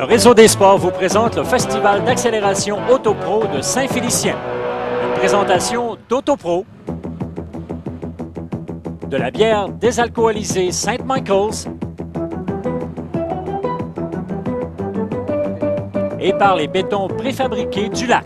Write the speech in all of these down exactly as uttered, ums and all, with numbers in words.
Le Réseau des sports vous présente le Festival d'accélération Autopro de Saint-Félicien. Une présentation d'Autopro, de la bière désalcoolisée Saint Michael's et par les bétons préfabriqués du lac.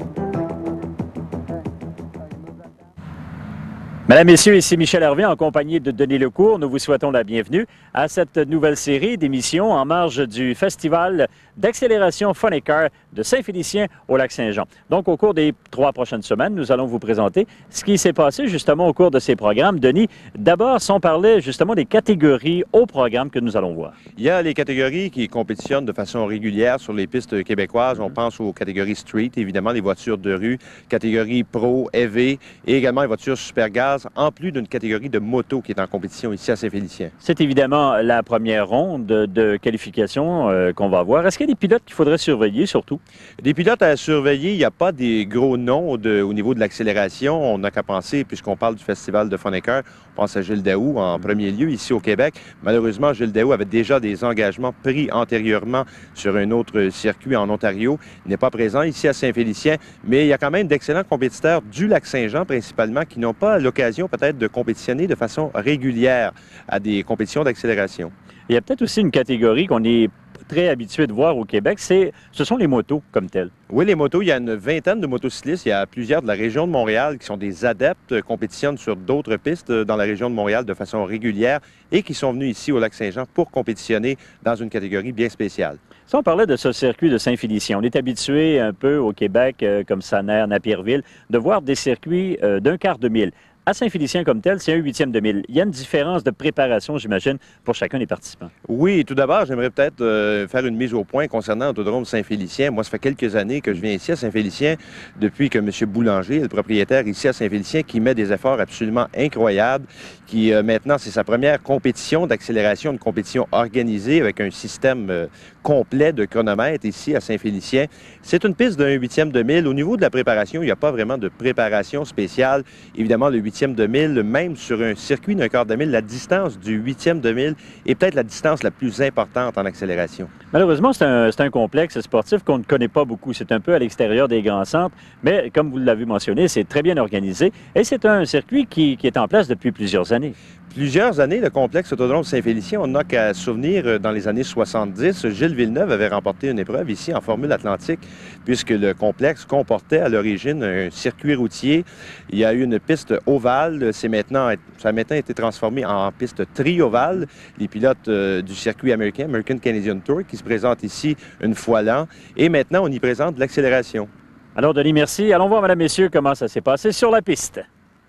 Mesdames, Messieurs, ici Michel Hervé en compagnie de Denis Lecourt. Nous vous souhaitons la bienvenue à cette nouvelle série d'émissions en marge du Festival d'accélération Funny Car de Saint-Félicien au Lac-Saint-Jean. Donc, au cours des trois prochaines semaines, nous allons vous présenter ce qui s'est passé justement au cours de ces programmes. Denis, d'abord, si on parlait justement des catégories au programme que nous allons voir. Il y a les catégories qui compétitionnent de façon régulière sur les pistes québécoises. On pense aux catégories street, évidemment, les voitures de rue, catégorie pro, E V et également les voitures super gaz, en plus d'une catégorie de moto qui est en compétition ici à Saint-Félicien. C'est évidemment la première ronde de qualification euh, qu'on va voir. Est-ce qu'il y a des pilotes qu'il faudrait surveiller surtout? Des pilotes à surveiller, il n'y a pas des gros noms de, au niveau de l'accélération. On n'a qu'à penser, puisqu'on parle du festival de Funny Car, on pense à Gilles Daou en premier lieu ici au Québec. Malheureusement, Gilles Daou avait déjà des engagements pris antérieurement sur un autre circuit en Ontario. Il n'est pas présent ici à Saint-Félicien, mais il y a quand même d'excellents compétiteurs du Lac-Saint-Jean principalement qui n'ont pas l'occasion peut-être de compétitionner de façon régulière à des compétitions d'accélération. Il y a peut-être aussi une catégorie qu'on est très habitué de voir au Québec, c'est, ce sont les motos comme telles. Oui, les motos, il y a une vingtaine de motocyclistes. Il y a plusieurs de la région de Montréal qui sont des adeptes, compétitionnent sur d'autres pistes dans la région de Montréal de façon régulière et qui sont venus ici au Lac-Saint-Jean pour compétitionner dans une catégorie bien spéciale. Si on parlait de ce circuit de Saint-Félicien, on est habitué un peu au Québec, euh, comme Saner, Napierville, de voir des circuits euh, d'un quart de mille. À Saint-Félicien comme tel, c'est un huitième de mille. Il y a une différence de préparation, j'imagine, pour chacun des participants. Oui, tout d'abord, j'aimerais peut-être euh, faire une mise au point concernant l'Autodrome Saint-Félicien. Moi, ça fait quelques années que je viens ici à Saint-Félicien, depuis que M. Boulanger, le propriétaire ici à Saint-Félicien, qui met des efforts absolument incroyables, qui euh, maintenant, c'est sa première compétition d'accélération, une compétition organisée avec un système euh, complet de chronomètre ici à Saint-Félicien. C'est une piste d'un huitième de mille. Au niveau de la préparation, il n'y a pas vraiment de préparation spéciale. Évidemment, le huitième de mille, même sur un circuit d'un quart de mille, la distance du huitième de mille est peut-être la distance la plus importante en accélération. Malheureusement, c'est un, c'est un complexe sportif qu'on ne connaît pas beaucoup. C'est un peu à l'extérieur des grands centres, mais comme vous l'avez mentionné, c'est très bien organisé et c'est un circuit qui, qui est en place depuis plusieurs années. Plusieurs années, le complexe Autodrome Saint-Félicien, on n'a qu'à souvenir dans les années soixante-dix, Gilles Villeneuve avait remporté une épreuve ici en Formule Atlantique, puisque le complexe comportait à l'origine un circuit routier. Il y a eu une piste ovale, c'est maintenant, ça a maintenant été transformé en piste tri-ovale. Les pilotes euh, du circuit américain, American Canadian Tour, qui se présentent ici une fois l'an, et maintenant on y présente l'accélération. Alors Denis, merci. Allons voir, mesdames, messieurs, comment ça s'est passé sur la piste.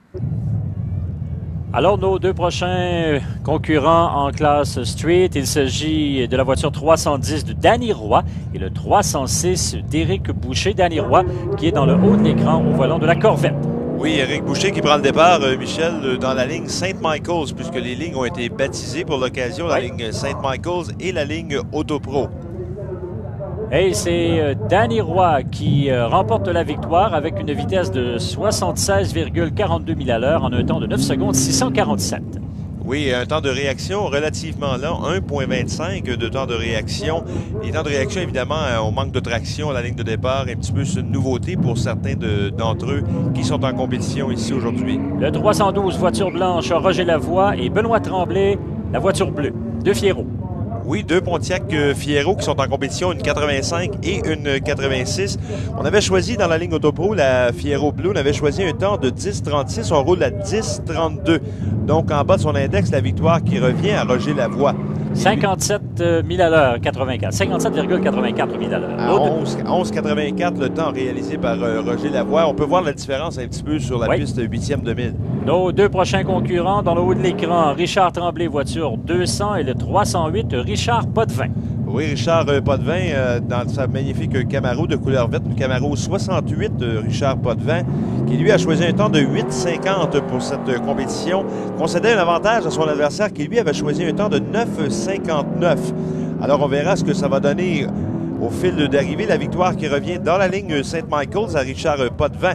Alors, nos deux prochains concurrents en classe street, il s'agit de la voiture trois cent dix de Danny Roy et le trois cent six d'Éric Boucher. Danny Roy qui est dans le haut de l'écran au volant de la Corvette. Oui, Éric Boucher qui prend le départ, euh, Michel, euh, dans la ligne Saint Michael's, puisque les lignes ont été baptisées pour l'occasion, la oui. ligne Saint Michael's et la ligne Autopro. Et c'est euh, Danny Roy qui euh, remporte la victoire avec une vitesse de soixante-seize virgule quarante-deux milles à l'heure en un temps de neuf secondes six cent quarante-sept. Oui, un temps de réaction relativement lent, un virgule vingt-cinq de temps de réaction. Les temps de réaction, évidemment, on manque de traction à la ligne de départ. Un petit peu, c'est une nouveauté pour certains de, d'entre eux qui sont en compétition ici aujourd'hui. Le trois cent douze, voiture blanche, Roger Lavoie et Benoît Tremblay, la voiture bleue de Fierro. Oui, deux Pontiac Fiero qui sont en compétition, une quatre-vingt-cinq et une quatre-vingt-six. On avait choisi dans la ligne Autopro, la Fiero Bleu, on avait choisi un temps de dix trente-six, on roule à dix trente-deux. Donc en bas de son index, la victoire qui revient à Roger Lavoie. cinquante-sept mille à l'heure, quatre-vingt-quatre. cinquante-sept virgule quatre-vingt-quatre mille à l'heure. À onze virgule quatre-vingt-quatre, le temps réalisé par euh, Roger Lavoie. On peut voir la différence un petit peu sur la oui. piste huitième de mille. Nos deux prochains concurrents dans le haut de l'écran, Richard Tremblay, voiture deux cents et le trois cent huit, Richard Potvin. Oui, Richard euh, Potvin, euh, dans sa magnifique Camaro de couleur verte, le Camaro soixante-huit de Richard Potvin, qui lui a choisi un temps de huit cinquante pour cette euh, compétition, concédait un avantage à son adversaire qui lui avait choisi un temps de neuf cinquante-neuf. Alors on verra ce que ça va donner au fil d'arrivée. La victoire qui revient dans la ligne Saint Michael's à Richard Potvin,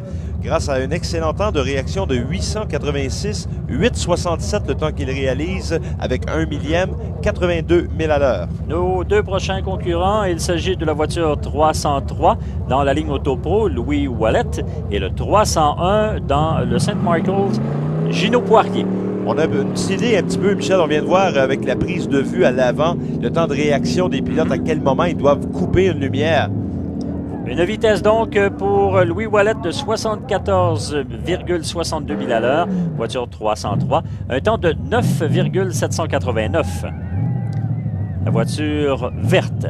grâce à un excellent temps de réaction de huit cent quatre-vingt-six, huit soixante-sept le temps qu'il réalise avec un millième, quatre-vingt-deux milles à l'heure. Nos deux prochains concurrents, il s'agit de la voiture trois cent trois dans la ligne Autopro, Louis Wallet, et le trois cent un dans le Saint Michael's, Gino Poirier. On a une petite idée un petit peu, Michel, on vient de voir avec la prise de vue à l'avant, le temps de réaction des pilotes, à quel moment ils doivent couper une lumière. Une vitesse donc pour Louis Wallet de soixante-quatorze virgule soixante-deux milles à l'heure, voiture trois cent trois, un temps de neuf virgule sept cent quatre-vingt-neuf. La voiture verte.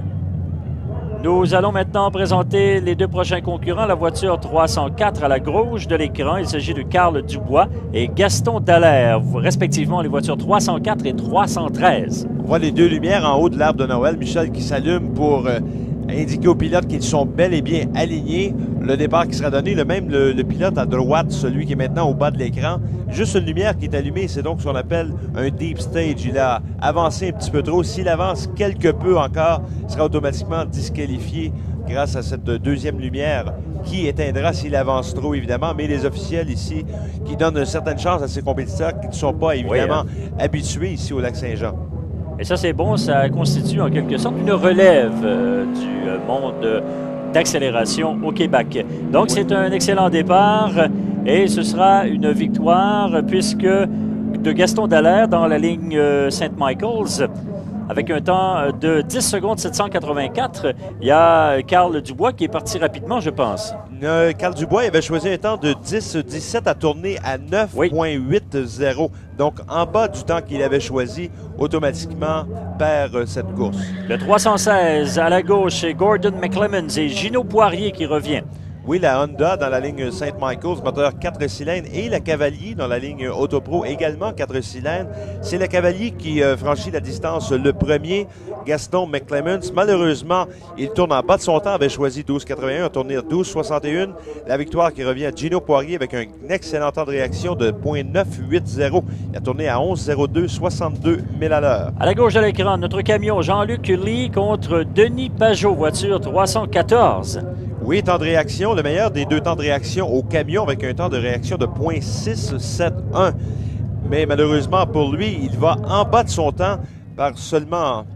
Nous allons maintenant présenter les deux prochains concurrents. La voiture trois cent quatre à la gauche de l'écran. Il s'agit de Carl Dubois et Gaston Dallaire, respectivement les voitures trois cent quatre et trois cent treize. On voit les deux lumières en haut de l'arbre de Noël, Michel, qui s'allument pour euh, indiquer aux pilotes qu'ils sont bel et bien alignés. Le départ qui sera donné, le même le, le pilote à droite, celui qui est maintenant au bas de l'écran. Juste une lumière qui est allumée, c'est donc ce qu'on appelle un deep stage. Il a avancé un petit peu trop. S'il avance quelque peu encore, il sera automatiquement disqualifié grâce à cette deuxième lumière qui éteindra s'il avance trop, évidemment. Mais les officiels ici qui donnent une certaine chance à ces compétiteurs qui ne sont pas, évidemment, oui, hein? habitués ici au Lac-Saint-Jean. Et ça, c'est bon, ça constitue en quelque sorte une relève euh, du euh, monde d'accélération au Québec. Donc, oui. c'est un excellent départ et ce sera une victoire puisque de Gaston Dallaire dans la ligne euh, Saint Michael's, avec un temps de dix secondes sept cent quatre-vingt-quatre, il y a Carl Dubois qui est parti rapidement, je pense. Euh, Carl Dubois il avait choisi un temps de dix dix-sept à tourner à neuf virgule quatre-vingt. Oui. Donc, en bas du temps qu'il avait choisi, automatiquement perd cette course. Le trois cent seize à la gauche, c'est Gordon McClemens et Gino Poirier qui revient. Oui, la Honda dans la ligne Saint Michael's, moteur quatre cylindres, et la Cavalier dans la ligne Autopro, également quatre cylindres. C'est la Cavalier qui euh, franchit la distance le premier, Gaston McClemens. Malheureusement, il tourne en bas de son temps, avait choisi douze quatre-vingt-un, a tourné douze soixante et un. La victoire qui revient à Gino Poirier avec un excellent temps de réaction de point neuf huit zéro. Il a tourné à onze zéro deux, soixante-deux milles à l'heure. À la gauche de l'écran, notre camion Jean-Luc Lee contre Denis Pajot, voiture trois cent quatorze. Oui, temps de réaction, le meilleur des deux temps de réaction au camion avec un temps de réaction de point six sept un. Mais malheureusement pour lui, il va en bas de son temps par seulement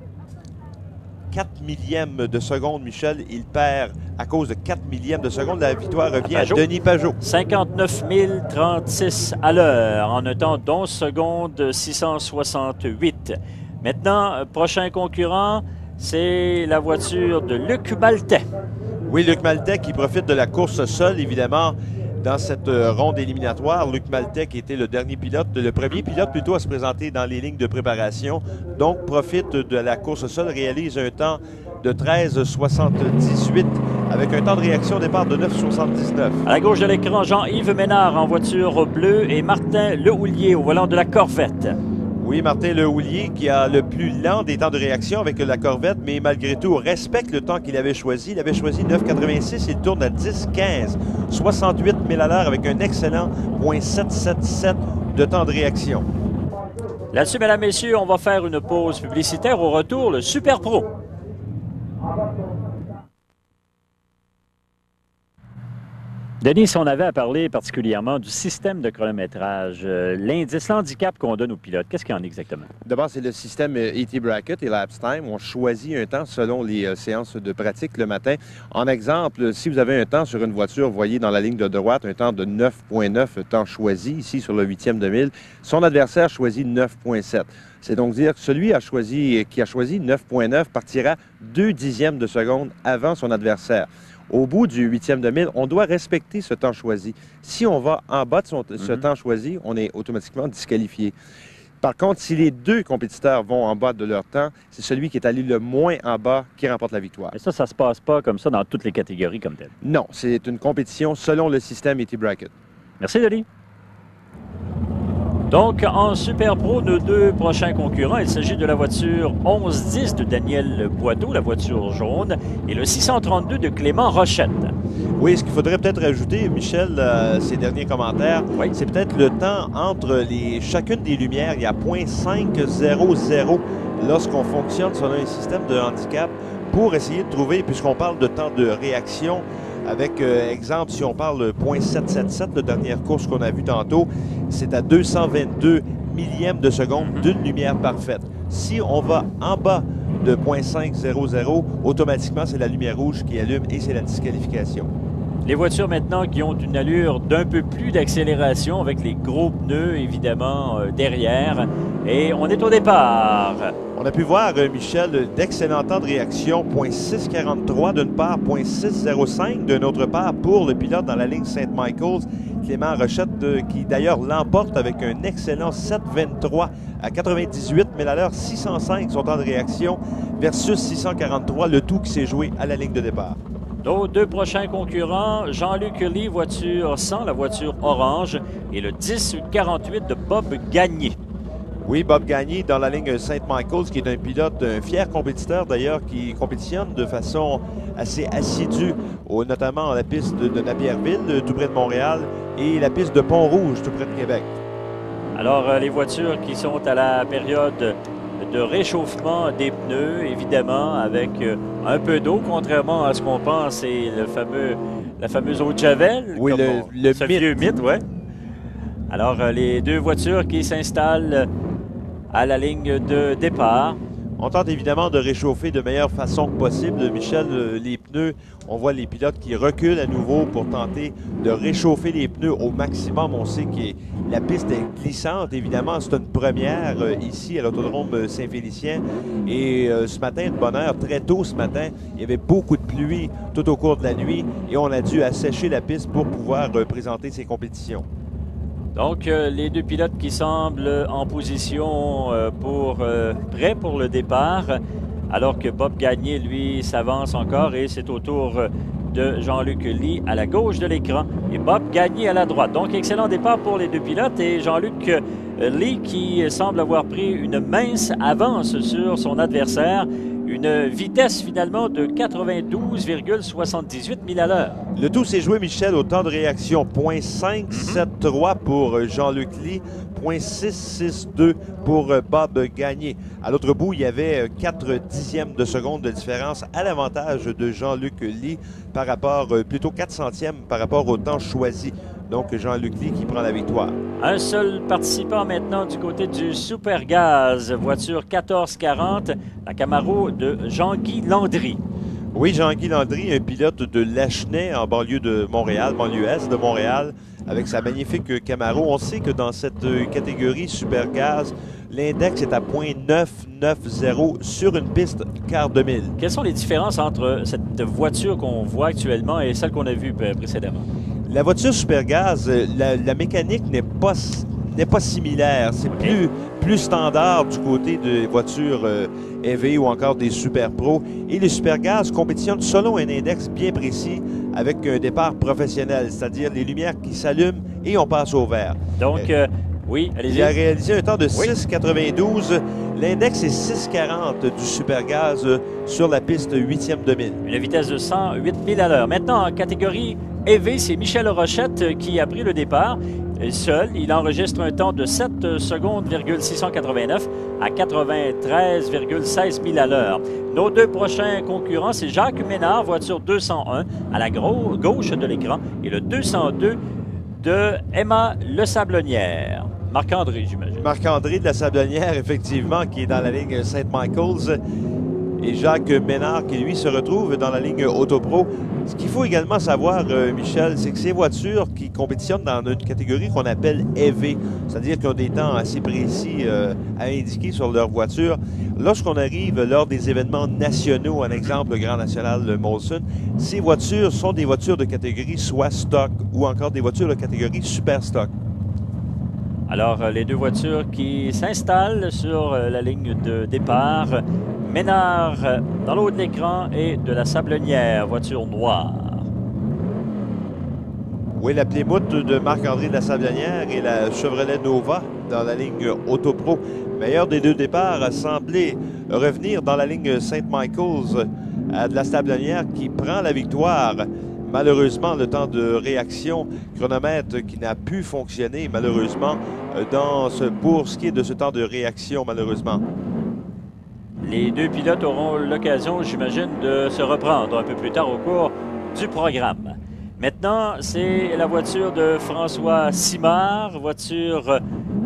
quatre millièmes de seconde, Michel. Il perd à cause de quatre millièmes de seconde. La victoire revient à, à Denis Pajot. cinquante-neuf mille trente-six à l'heure en un temps d'onze secondes six cent soixante-huit. Maintenant, prochain concurrent, c'est la voiture de Luc Maltais. Oui, Luc Maltais qui profite de la course seule, évidemment, dans cette ronde éliminatoire. Luc Maltais qui était le dernier pilote, le premier pilote plutôt à se présenter dans les lignes de préparation. Donc, profite de la course seule, réalise un temps de treize soixante-dix-huit avec un temps de réaction au départ de neuf soixante-dix-neuf. À la gauche de l'écran, Jean-Yves Ménard en voiture bleue et Martin Lehoulier au volant de la Corvette. Oui, Martin Lehoulier qui a le plus lent des temps de réaction avec la Corvette, mais malgré tout respecte le temps qu'il avait choisi. Il avait choisi neuf quatre-vingt-six, il tourne à dix quinze, soixante-huit milles à l'heure avec un excellent point sept sept sept de temps de réaction. Là-dessus, mesdames, messieurs, on va faire une pause publicitaire. Au retour, le Super Pro. Denis, on avait à parler particulièrement du système de chronométrage, euh, l'indice, l'handicap qu'on donne aux pilotes. Qu'est-ce qu'il y en a exactement? D'abord, c'est le système E T Bracket et Lapse Time. On choisit un temps selon les euh, séances de pratique le matin. En exemple, si vous avez un temps sur une voiture, vous voyez dans la ligne de droite un temps de neuf virgule neuf, temps choisi, ici sur le huitième de mille. Son adversaire choisit neuf virgule sept. C'est donc dire que celui a choisi, qui a choisi neuf virgule neuf partira deux dixièmes de seconde avant son adversaire. Au bout du huitième de mille, on doit respecter ce temps choisi. Si on va en bas de son, mm-hmm. ce temps choisi, on est automatiquement disqualifié. Par contre, si les deux compétiteurs vont en bas de leur temps, c'est celui qui est allé le moins en bas qui remporte la victoire. Et ça, ça ne se passe pas comme ça dans toutes les catégories comme telles? Non, c'est une compétition selon le système E T Bracket. Merci, Denis. Donc, en Super Pro, nos deux prochains concurrents, il s'agit de la voiture onze dix de Daniel Boiteau, la voiture jaune, et le six cent trente-deux de Clément Rochette. Oui, ce qu'il faudrait peut-être ajouter, Michel, euh, ces derniers commentaires, oui. c'est peut-être le temps entre les, chacune des lumières. Il y a point cinq zéro zéro lorsqu'on fonctionne selon un système de handicap pour essayer de trouver, puisqu'on parle de temps de réaction, Avec, euh, exemple, si on parle point sept sept sept, la dernière course qu'on a vue tantôt, c'est à deux cent vingt-deux millièmes de seconde d'une lumière parfaite. Si on va en bas de point cinq zéro zéro, automatiquement, c'est la lumière rouge qui allume et c'est la disqualification. Les voitures maintenant qui ont une allure d'un peu plus d'accélération avec les gros pneus, évidemment, euh, derrière. Et on est au départ. On a pu voir, euh, Michel, d'excellents temps de réaction. point six quarante-trois d'une part, point six zéro cinq d'une autre part pour le pilote dans la ligne Saint Michaels, Clément Rochette, euh, qui d'ailleurs l'emporte avec un excellent sept vingt-trois à quatre-vingt-dix-huit mille à l'heure, six cent cinq son temps de réaction versus six cent quarante-trois, le tout qui s'est joué à la ligne de départ. Nos deux prochains concurrents, Jean-Luc Lee, voiture cent, la voiture orange, et le dix quarante-huit de Bob Gagné. Oui, Bob Gagné dans la ligne Saint Michaels, qui est un pilote, un fier compétiteur d'ailleurs, qui compétitionne de façon assez assidue, au, notamment à la piste de, de Napierville, tout près de Montréal, et la piste de Pont-Rouge, tout près de Québec. Alors, euh, les voitures qui sont à la période de réchauffement des pneus, évidemment, avec euh, un peu d'eau, contrairement à ce qu'on pense, c'est le fameux, la fameuse eau de Javel. Oui, le, on, le ce mythe. vieux mythe, ouais. Alors, euh, les deux voitures qui s'installent à la ligne de départ. On tente évidemment de réchauffer de meilleure façon que possible. Michel, les pneus, on voit les pilotes qui reculent à nouveau pour tenter de réchauffer les pneus au maximum. On sait que la piste est glissante, évidemment. C'est une première euh, ici à l'autodrome Saint-Félicien. Et euh, ce matin, de bonne heure, très tôt ce matin, il y avait beaucoup de pluie tout au cours de la nuit et on a dû assécher la piste pour pouvoir euh, présenter ces compétitions. Donc, euh, les deux pilotes qui semblent en position euh, pour euh, prêts pour le départ, alors que Bob Gagné, lui, s'avance encore et c'est au tour de Jean-Luc Lee à la gauche de l'écran et Bob Gagné à la droite. Donc, excellent départ pour les deux pilotes et Jean-Luc Lee qui semble avoir pris une mince avance sur son adversaire. Une vitesse finalement de quatre-vingt-douze virgule soixante-dix-huit milles à l'heure. Le tout s'est joué, Michel, au temps de réaction. point cinq sept trois pour Jean-Luc Lee, point six six deux pour Bob Gagné. À l'autre bout, il y avait quatre dixièmes de seconde de différence à l'avantage de Jean-Luc Lee par rapport, plutôt quatre centièmes par rapport au temps choisi. Donc, Jean-Luc Lee qui prend la victoire. Un seul participant maintenant du côté du Supergaz, voiture quatorze quarante, la Camaro de Jean-Guy Landry. Oui, Jean-Guy Landry, un pilote de Lachenay en banlieue de Montréal, banlieue est de Montréal, avec sa magnifique Camaro. On sait que dans cette catégorie Supergaz, l'index est à point neuf neuf zéro sur une piste quart de mille. Quelles sont les différences entre cette voiture qu'on voit actuellement et celle qu'on a vue précédemment? La voiture Supergaz, la, la mécanique n'est pas, n'est pas similaire. C'est okay. plus, plus standard du côté des voitures euh, E V ou encore des Super Pro. Et les Supergaz compétitionnent selon un index bien précis avec un départ professionnel, c'est-à-dire les lumières qui s'allument et on passe au vert. Donc, euh, oui, allez-y. Il a réalisé un temps de oui. six quatre-vingt-douze. L'index est six quarante du Supergaz sur la piste huitième de mille. Une vitesse de cent huit milles à l'heure. Maintenant, en catégorie E V, c'est Michel Rochette qui a pris le départ. Seul, il enregistre un temps de sept secondes, six cent quatre-vingt-neuf à quatre-vingt-treize virgule seize milles à l'heure. Nos deux prochains concurrents, c'est Jacques Ménard, voiture deux cent un à la gauche de l'écran, et le deux cent deux de Emma Le Sablonnière. Marc-André, j'imagine. Marc-André de la Sablonnière, effectivement, qui est dans la ligne Saint Michaels. Et Jacques Ménard, qui lui se retrouve dans la ligne Autopro. Ce qu'il faut également savoir, euh, Michel, c'est que ces voitures qui compétitionnent dans une catégorie qu'on appelle E V, c'est-à-dire qu'ils ont des temps assez précis euh, à indiquer sur leur voiture, lorsqu'on arrive lors des événements nationaux, un exemple le Grand National de Molson, ces voitures sont des voitures de catégorie soit stock ou encore des voitures de catégorie super stock. Alors, les deux voitures qui s'installent sur la ligne de départ. Ménard dans le haut de l'écran et de la Sablonnière, voiture noire. Oui, la Plymouth de Marc-André de la Sablonnière et la Chevrolet Nova dans la ligne Autopro. Meilleur des deux départs a semblé revenir dans la ligne Saint Michaels à de la Sablonnière qui prend la victoire. Malheureusement, le temps de réaction, chronomètre qui n'a pu fonctionner, malheureusement, dans ce, pour ce qui est de ce temps de réaction, malheureusement. Les deux pilotes auront l'occasion, j'imagine, de se reprendre un peu plus tard au cours du programme. Maintenant, c'est la voiture de François Simard, voiture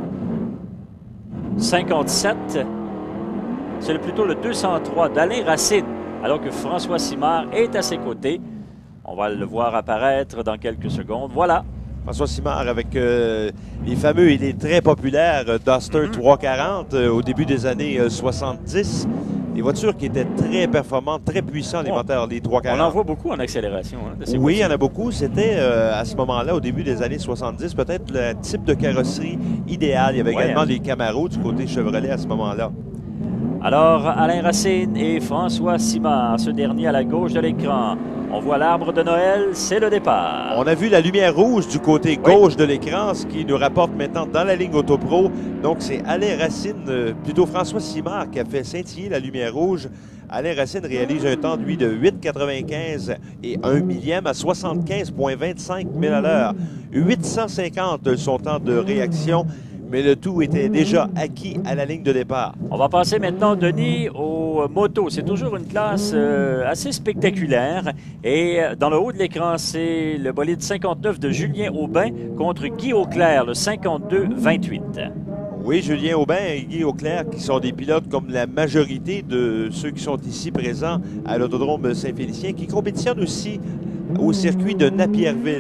cinquante-sept. C'est plutôt le deux cent trois d'Alain Racine, alors que François Simard est à ses côtés. On va le voir apparaître dans quelques secondes. Voilà. François Simard avec euh, les fameux et les très populaires euh, Duster mm-hmm. trois cent quarante euh, au début des années euh, soixante-dix. Des voitures qui étaient très performantes, très puissantes, les oh. moteurs, les trois cent quarante. On en voit beaucoup en accélération. Hein, de ces oui, il y en voitures. a beaucoup. C'était euh, à ce moment-là, au début des années soixante-dix, peut-être le type de carrosserie idéal. Il y avait ouais, également hein. les Camaro du côté Chevrolet à ce moment-là. Alors, Alain Racine et François Simard, ce dernier à la gauche de l'écran. On voit l'arbre de Noël, c'est le départ. On a vu la lumière rouge du côté gauche oui. de l'écran, ce qui nous rapporte maintenant dans la ligne Autopro. Donc, c'est Alain Racine, euh, plutôt François Simard, qui a fait scintiller la lumière rouge. Alain Racine réalise un temps, lui, de huit quatre-vingt-quinze et un millième à soixante-quinze virgule vingt-cinq milles à l'heure. huit cent cinquante son temps de réaction. Mais le tout était déjà acquis à la ligne de départ. On va passer maintenant, Denis, aux motos. C'est toujours une classe euh, assez spectaculaire. Et dans le haut de l'écran, c'est le bolide cinquante-neuf de Julien Aubin contre Guy Auclair, le cinquante-deux vingt-huit. Oui, Julien Aubin et Guy Auclair, qui sont des pilotes comme la majorité de ceux qui sont ici présents à l'Autodrome Saint-Félicien, qui compétitionnent aussi au circuit de Napierville.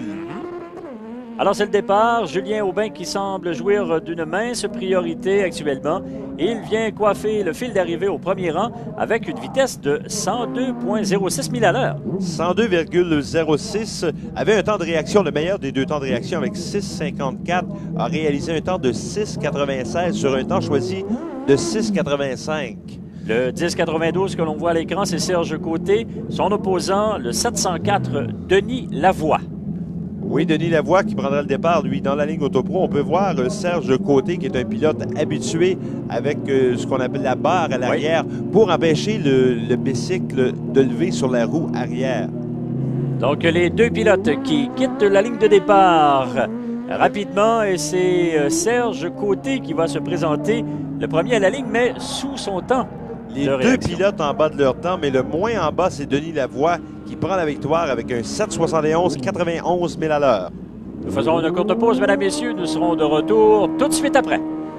Alors, c'est le départ. Julien Aubin qui semble jouir d'une mince priorité actuellement. Il vient coiffer le fil d'arrivée au premier rang avec une vitesse de cent deux virgule zéro six milles à l'heure. cent deux virgule zéro six avait un temps de réaction, le meilleur des deux temps de réaction avec six cinquante-quatre, a réalisé un temps de six quatre-vingt-seize sur un temps choisi de six quatre-vingt-cinq. Le dix quatre-vingt-douze que l'on voit à l'écran, c'est Serge Côté. Son opposant, le sept cent quatre, Denis Lavoie. Oui, Denis Lavoie qui prendra le départ, lui, dans la ligne Autopro. On peut voir euh, Serge Côté, qui est un pilote habitué avec euh, ce qu'on appelle la barre à l'arrière oui. pour empêcher le, le bicycle de lever sur la roue arrière. Donc, les deux pilotes qui quittent la ligne de départ rapidement et c'est euh, Serge Côté qui va se présenter le premier à la ligne, mais sous son temps. Les deux pilotes en bas de leur temps, mais le moins en bas, c'est Denis Lavoie qui prend la victoire avec un sept soixante et onze, quatre-vingt-onze milles à l'heure. Nous faisons une courte pause, mesdames et messieurs. Nous serons de retour tout de suite après.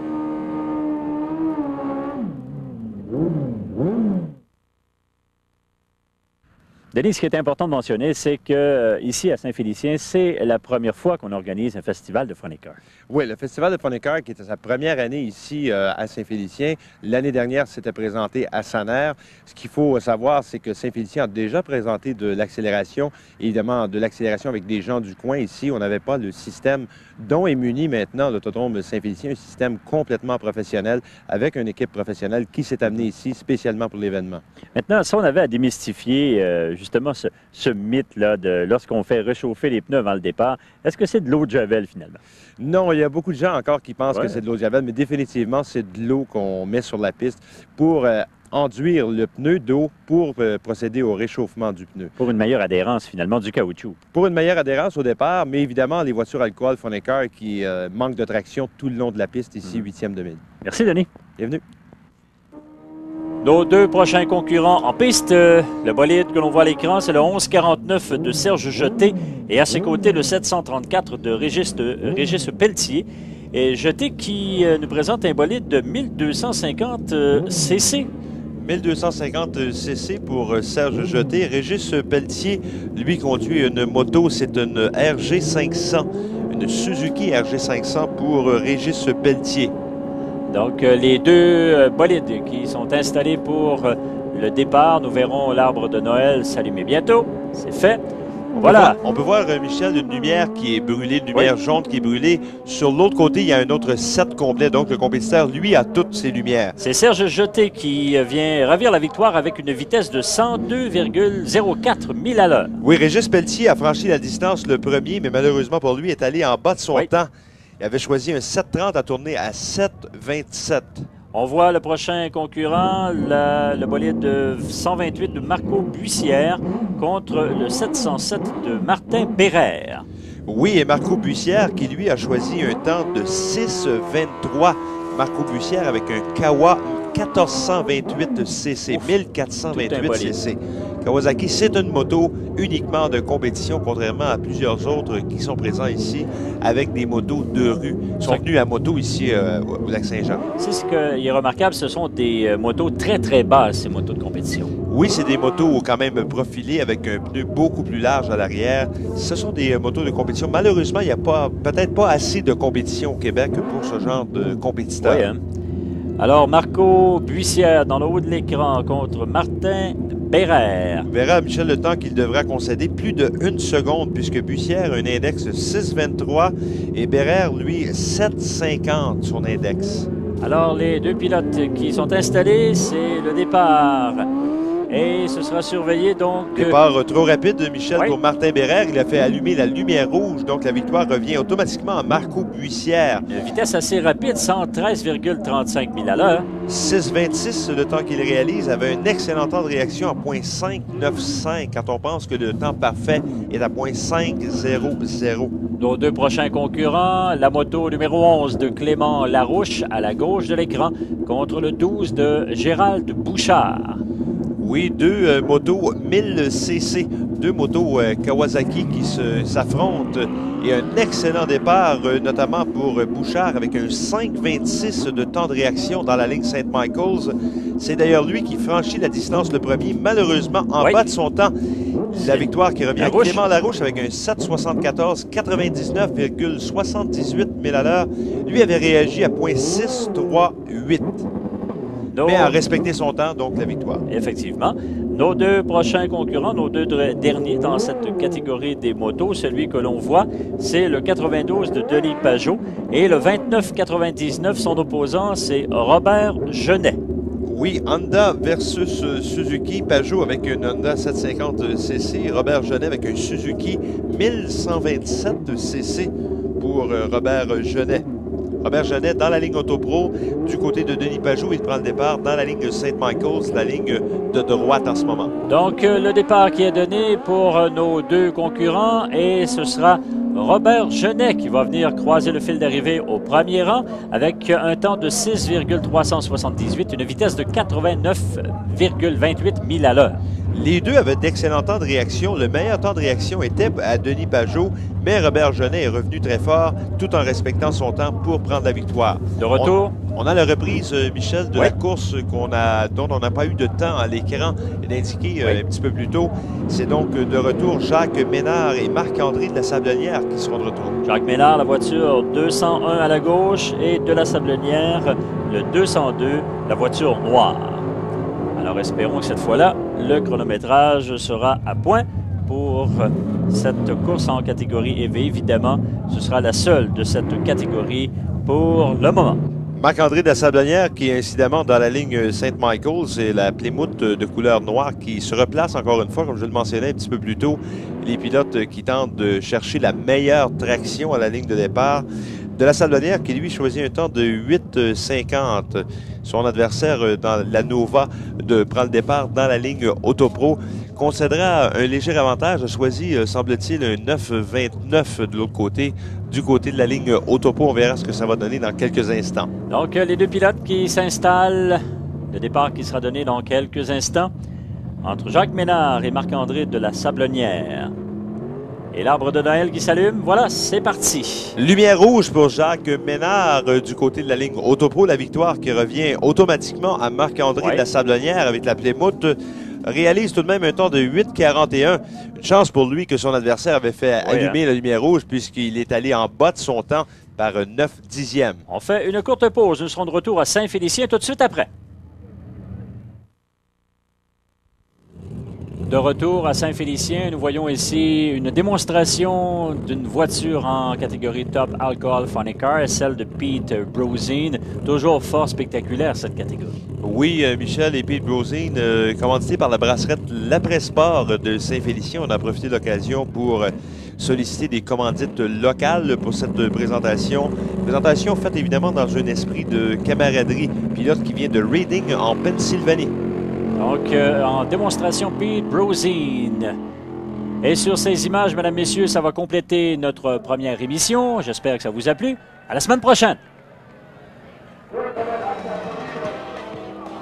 Denis, ce qui est important de mentionner, c'est qu'ici, à Saint-Félicien, c'est la première fois qu'on organise un festival de Funny Car. Oui, le festival de Funny Car, qui était sa première année ici euh, à Saint-Félicien. L'année dernière, c'était présenté à Saner. Ce qu'il faut savoir, c'est que Saint-Félicien a déjà présenté de l'accélération, évidemment de l'accélération avec des gens du coin. Ici, on n'avait pas le système dont est muni maintenant l'Autodrome Saint-Félicien, un système complètement professionnel, avec une équipe professionnelle qui s'est amenée ici spécialement pour l'événement. Maintenant, si on avait à démystifier euh, justement ce, ce mythe-là de lorsqu'on fait réchauffer les pneus avant le départ, est-ce que c'est de l'eau de Javel finalement? Non, il y a beaucoup de gens encore qui pensent ouais. que c'est de l'eau de Javel, mais définitivement, c'est de l'eau qu'on met sur la piste pour euh, enduire le pneu d'eau pour euh, procéder au réchauffement du pneu. Pour une meilleure adhérence finalement du caoutchouc. Pour une meilleure adhérence au départ, mais évidemment, les voitures alcool Funny Car qui euh, manquent de traction tout le long de la piste ici, huitième de mille. Merci, Denis. Bienvenue. Nos deux prochains concurrents en piste, le bolide que l'on voit à l'écran, c'est le onze quarante-neuf de Serge Jeté et à ses côtés le sept cent trente-quatre de Régis, de, Régis Pelletier. Et Jeté qui nous présente un bolide de mille deux cent cinquante cc. mille deux cent cinquante cc pour Serge Jeté. Régis Pelletier, lui, conduit une moto, c'est une R G cinq cents, une Suzuki R G cinq cents pour Régis Pelletier. Donc, euh, les deux euh, bolides qui sont installés pour euh, le départ. Nous verrons l'arbre de Noël s'allumer bientôt. C'est fait. On voilà. Peut voir, on peut voir, euh, Michel, une lumière qui est brûlée, une lumière oui. jaune qui est brûlée. Sur l'autre côté, il y a un autre set complet. Donc, le compétiteur, lui, a toutes ces lumières. C'est Serge Jeté qui vient ravir la victoire avec une vitesse de cent deux virgule zéro quatre milles à l'heure. Oui, Régis Pelletier a franchi la distance le premier, mais malheureusement pour lui, est allé en bas de son oui. temps. Il avait choisi un sept trente à tourner à sept vingt-sept. On voit le prochain concurrent, la, le bolide de cent vingt-huit de Marco Buissière contre le sept cent sept de Martin Bérère. Oui, et Marco Buissière qui, lui, a choisi un temps de six vingt-trois. Marco Buissière avec un Kawa quatorze cent vingt-huit C C, Ouf, mille quatre cent vingt-huit C C. Kawasaki, c'est une moto uniquement de compétition, contrairement à plusieurs autres qui sont présents ici avec des motos de rue. Ils sont venus à moto ici euh, au Lac-Saint-Jean. C'est ce qui est remarquable, ce sont des euh, motos très très basses, ces motos de compétition. Oui, c'est des motos quand même profilées avec un pneu beaucoup plus large à l'arrière. Ce sont des motos de compétition. Malheureusement, il n'y a pas peut-être pas assez de compétition au Québec pour ce genre de compétiteurs. Oui, hein? Alors, Marco Buissière dans le haut de l'écran contre Martin Bérère. On verra à Michel le temps qu'il devra concéder plus de une seconde puisque Buissière a un index six vingt-trois et Bérère, lui, sept cinquante son index. Alors, les deux pilotes qui sont installés, c'est le départ. Et ce sera surveillé donc... Départ trop rapide de Michel oui. pour Martin Bérère. Il a fait allumer la lumière rouge, donc la victoire revient automatiquement à Marco Buissière. Une vitesse assez rapide, cent treize virgule trente-cinq milles à l'heure. six vingt-six le temps qu'il réalise, avait un excellent temps de réaction à point cinq quatre-vingt-quinze quand on pense que le temps parfait est à point cinq zéro zéro. Nos deux prochains concurrents, la moto numéro onze de Clément Larouche à la gauche de l'écran contre le douze de Gérald Bouchard. Oui, deux euh, motos mille C C, deux motos euh, Kawasaki qui s'affrontent et un excellent départ, euh, notamment pour euh, Bouchard avec un cinq vingt-six de temps de réaction dans la ligne Saint Michaels. C'est d'ailleurs lui qui franchit la distance le premier, malheureusement en oui. bas de son temps. La victoire qui revient à Larouche. Clément Larouche avec un sept soixante-quatorze quatre-vingt-dix-neuf virgule soixante-dix-huit milles à l'heure. Lui avait réagi à point six trente-huit. Nos... Mais a respecté son temps, donc la victoire. Effectivement. Nos deux prochains concurrents, nos deux derniers dans cette catégorie des motos, celui que l'on voit, c'est le quatre-vingt-douze de Denis Pajot et le vingt-neuf quatre-vingt-dix-neuf, son opposant, c'est Robert Genet. Oui, Honda versus Suzuki. Pajot avec une Honda sept cent cinquante C C. Robert Genet avec un Suzuki mille cent vingt-sept C C pour Robert Genet. Robert Genet dans la ligne Autopro. Du côté de Denis Pajot, il prend le départ dans la ligne Saint Michaels, la ligne de droite en ce moment. Donc, le départ qui est donné pour nos deux concurrents et ce sera Robert Genet qui va venir croiser le fil d'arrivée au premier rang avec un temps de six virgule trois cent soixante-dix-huit, une vitesse de quatre-vingt-neuf virgule vingt-huit milles à l'heure. Les deux avaient d'excellents temps de réaction. Le meilleur temps de réaction était à Denis Pajot, mais Robert Genet est revenu très fort tout en respectant son temps pour prendre la victoire. De retour. On, on a la reprise, Michel, de oui. la course qu'on a, dont on n'a pas eu de temps à l'écran d'indiquer oui. euh, un petit peu plus tôt. C'est donc de retour Jacques Ménard et Marc-André de la Sablonnière qui seront de retour. Jacques Ménard, la voiture deux cent un à la gauche et de la Sablonnière, le deux cent deux, la voiture noire. Alors espérons que cette fois-là, le chronométrage sera à point pour cette course en catégorie E V. Évidemment, ce sera la seule de cette catégorie pour le moment. Marc-André de la Sablonnière qui est incidemment dans la ligne Saint Michaels et la Plymouth de couleur noire qui se replace encore une fois, comme je le mentionnais un petit peu plus tôt. Les pilotes qui tentent de chercher la meilleure traction à la ligne de départ. De la Sablonnière qui lui choisit un temps de huit cinquante. Son adversaire dans la Nova de prendre le départ dans la ligne Autopro concédera un léger avantage, a choisi, semble-t-il, un neuf vingt-neuf de l'autre côté, du côté de la ligne Autopro. On verra ce que ça va donner dans quelques instants. Donc, les deux pilotes qui s'installent, le départ qui sera donné dans quelques instants entre Jacques Ménard et Marc-André de la Sablonnière. Et l'arbre de Noël qui s'allume, voilà, c'est parti. Lumière rouge pour Jacques Ménard euh, du côté de la ligne Autopro. La victoire qui revient automatiquement à Marc-André ouais. de la Sablonnière avec la Plymouth. Réalise tout de même un temps de huit quarante et un. Une chance pour lui que son adversaire avait fait ouais, allumer hein. la lumière rouge puisqu'il est allé en bas de son temps par neuf dixièmes. On fait une courte pause. Nous serons de retour à Saint-Félicien tout de suite après. De retour à Saint-Félicien, nous voyons ici une démonstration d'une voiture en catégorie Top Alcohol Funny Car, celle de Pete Brosine. Toujours fort spectaculaire cette catégorie. Oui, euh, Michel et Pete Brosine, euh, commandité par la brasserie L'après-sport de Saint-Félicien. On a profité de l'occasion pour euh, solliciter des commandites locales pour cette présentation. Présentation faite évidemment dans un esprit de camaraderie. Pilote qui vient de Reading en Pennsylvanie. Donc, euh, en démonstration, Pete Brosine. Et sur ces images, mesdames, messieurs, ça va compléter notre première émission. J'espère que ça vous a plu. À la semaine prochaine!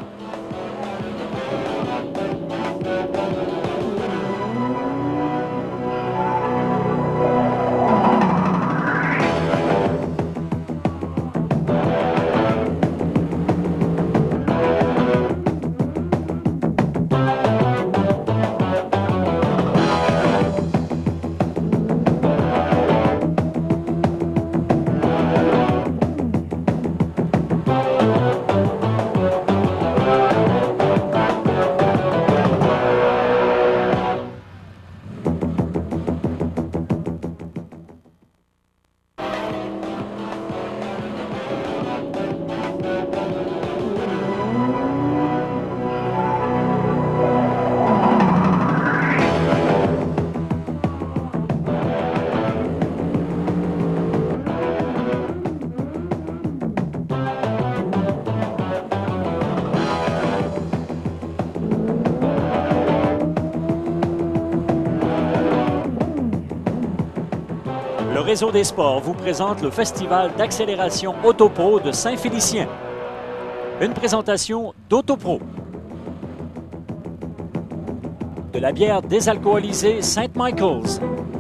Réseau des sports vous présente le Festival d'accélération Autopro de Saint-Félicien. Une présentation d'Autopro. De la bière désalcoolisée Saint Michael's.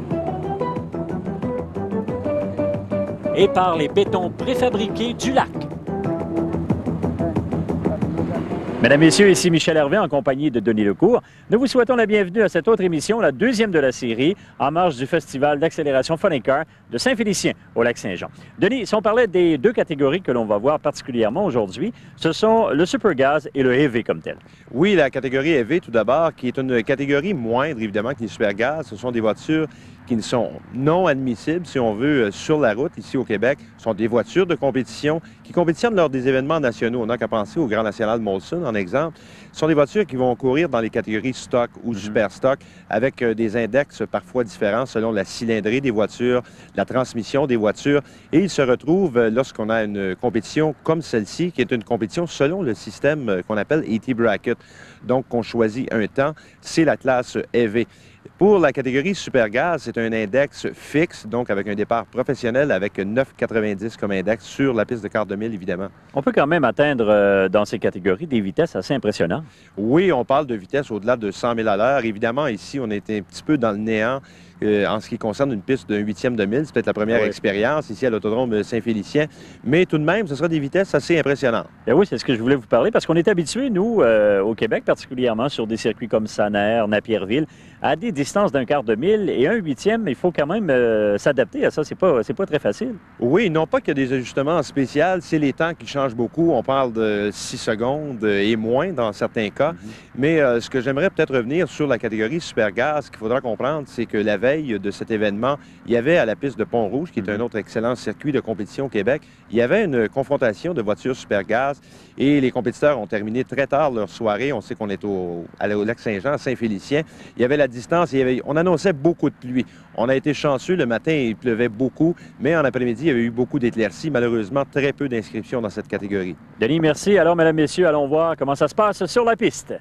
Et par les bétons préfabriqués du lac. Mesdames, Messieurs, ici Michel Hervé en compagnie de Denis Lecourt. Nous vous souhaitons la bienvenue à cette autre émission, la deuxième de la série, en marge du Festival d'accélération Fun and Car de Saint-Félicien au Lac-Saint-Jean. Denis, si on parlait des deux catégories que l'on va voir particulièrement aujourd'hui, ce sont le Supergaz et le Heavy comme tel. Oui, la catégorie Heavy, tout d'abord, qui est une catégorie moindre, évidemment, que les Supergaz. Ce sont des voitures qui ne sont non admissibles, si on veut, sur la route, ici au Québec. Ce sont des voitures de compétition qui compétitionnent lors des événements nationaux. On n'a qu'à penser au Grand National de Molson, en exemple. Ce sont des voitures qui vont courir dans les catégories stock ou super stock, avec euh, des index parfois différents selon la cylindrée des voitures, la transmission des voitures. Et ils se retrouvent euh, lorsqu'on a une compétition comme celle-ci, qui est une compétition selon le système euh, qu'on appelle A T Bracket. Donc, on choisit un temps, c'est la classe Heavy. Pour la catégorie Supergaz, c'est un index fixe, donc avec un départ professionnel avec neuf virgule quatre-vingt-dix comme index sur la piste de quart de mille, évidemment. On peut quand même atteindre euh, dans ces catégories des vitesses assez impressionnantes. Oui, on parle de vitesse au-delà de cent mille à l'heure. Évidemment, ici, on est un petit peu dans le néant euh, en ce qui concerne une piste d'un huitième de mille. C'est peut-être la première oui. expérience ici à l'Autodrome Saint-Félicien. Mais tout de même, ce sera des vitesses assez impressionnantes. Bien oui, c'est ce que je voulais vous parler parce qu'on est habitué, nous, euh, au Québec, particulièrement sur des circuits comme Saner, Napierville, à des distances d'un quart de mille et un huitième, il faut quand même euh, s'adapter à ça. C'est pas, c'est pas très facile. Oui, non pas qu'il y a des ajustements spéciaux, c'est les temps qui changent beaucoup. On parle de six secondes et moins dans certains cas. Mm-hmm. Mais euh, ce que j'aimerais peut-être revenir sur la catégorie Supergaz, ce qu'il faudra comprendre, c'est que la veille de cet événement, il y avait à la piste de Pont-Rouge, qui est mm-hmm. un autre excellent circuit de compétition au Québec, il y avait une confrontation de voitures Supergaz et les compétiteurs ont terminé très tard leur soirée. On sait qu'on est au, au Lac-Saint-Jean, à Saint-Félicien. Il y avait la distance, il y avait, on annonçait beaucoup de pluie. On a été chanceux, le matin, il pleuvait beaucoup, mais en après-midi, il y avait eu beaucoup d'éclaircies. Malheureusement, très peu d'inscriptions dans cette catégorie. Denis, merci. Alors, mesdames, messieurs, allons voir comment ça se passe sur la piste.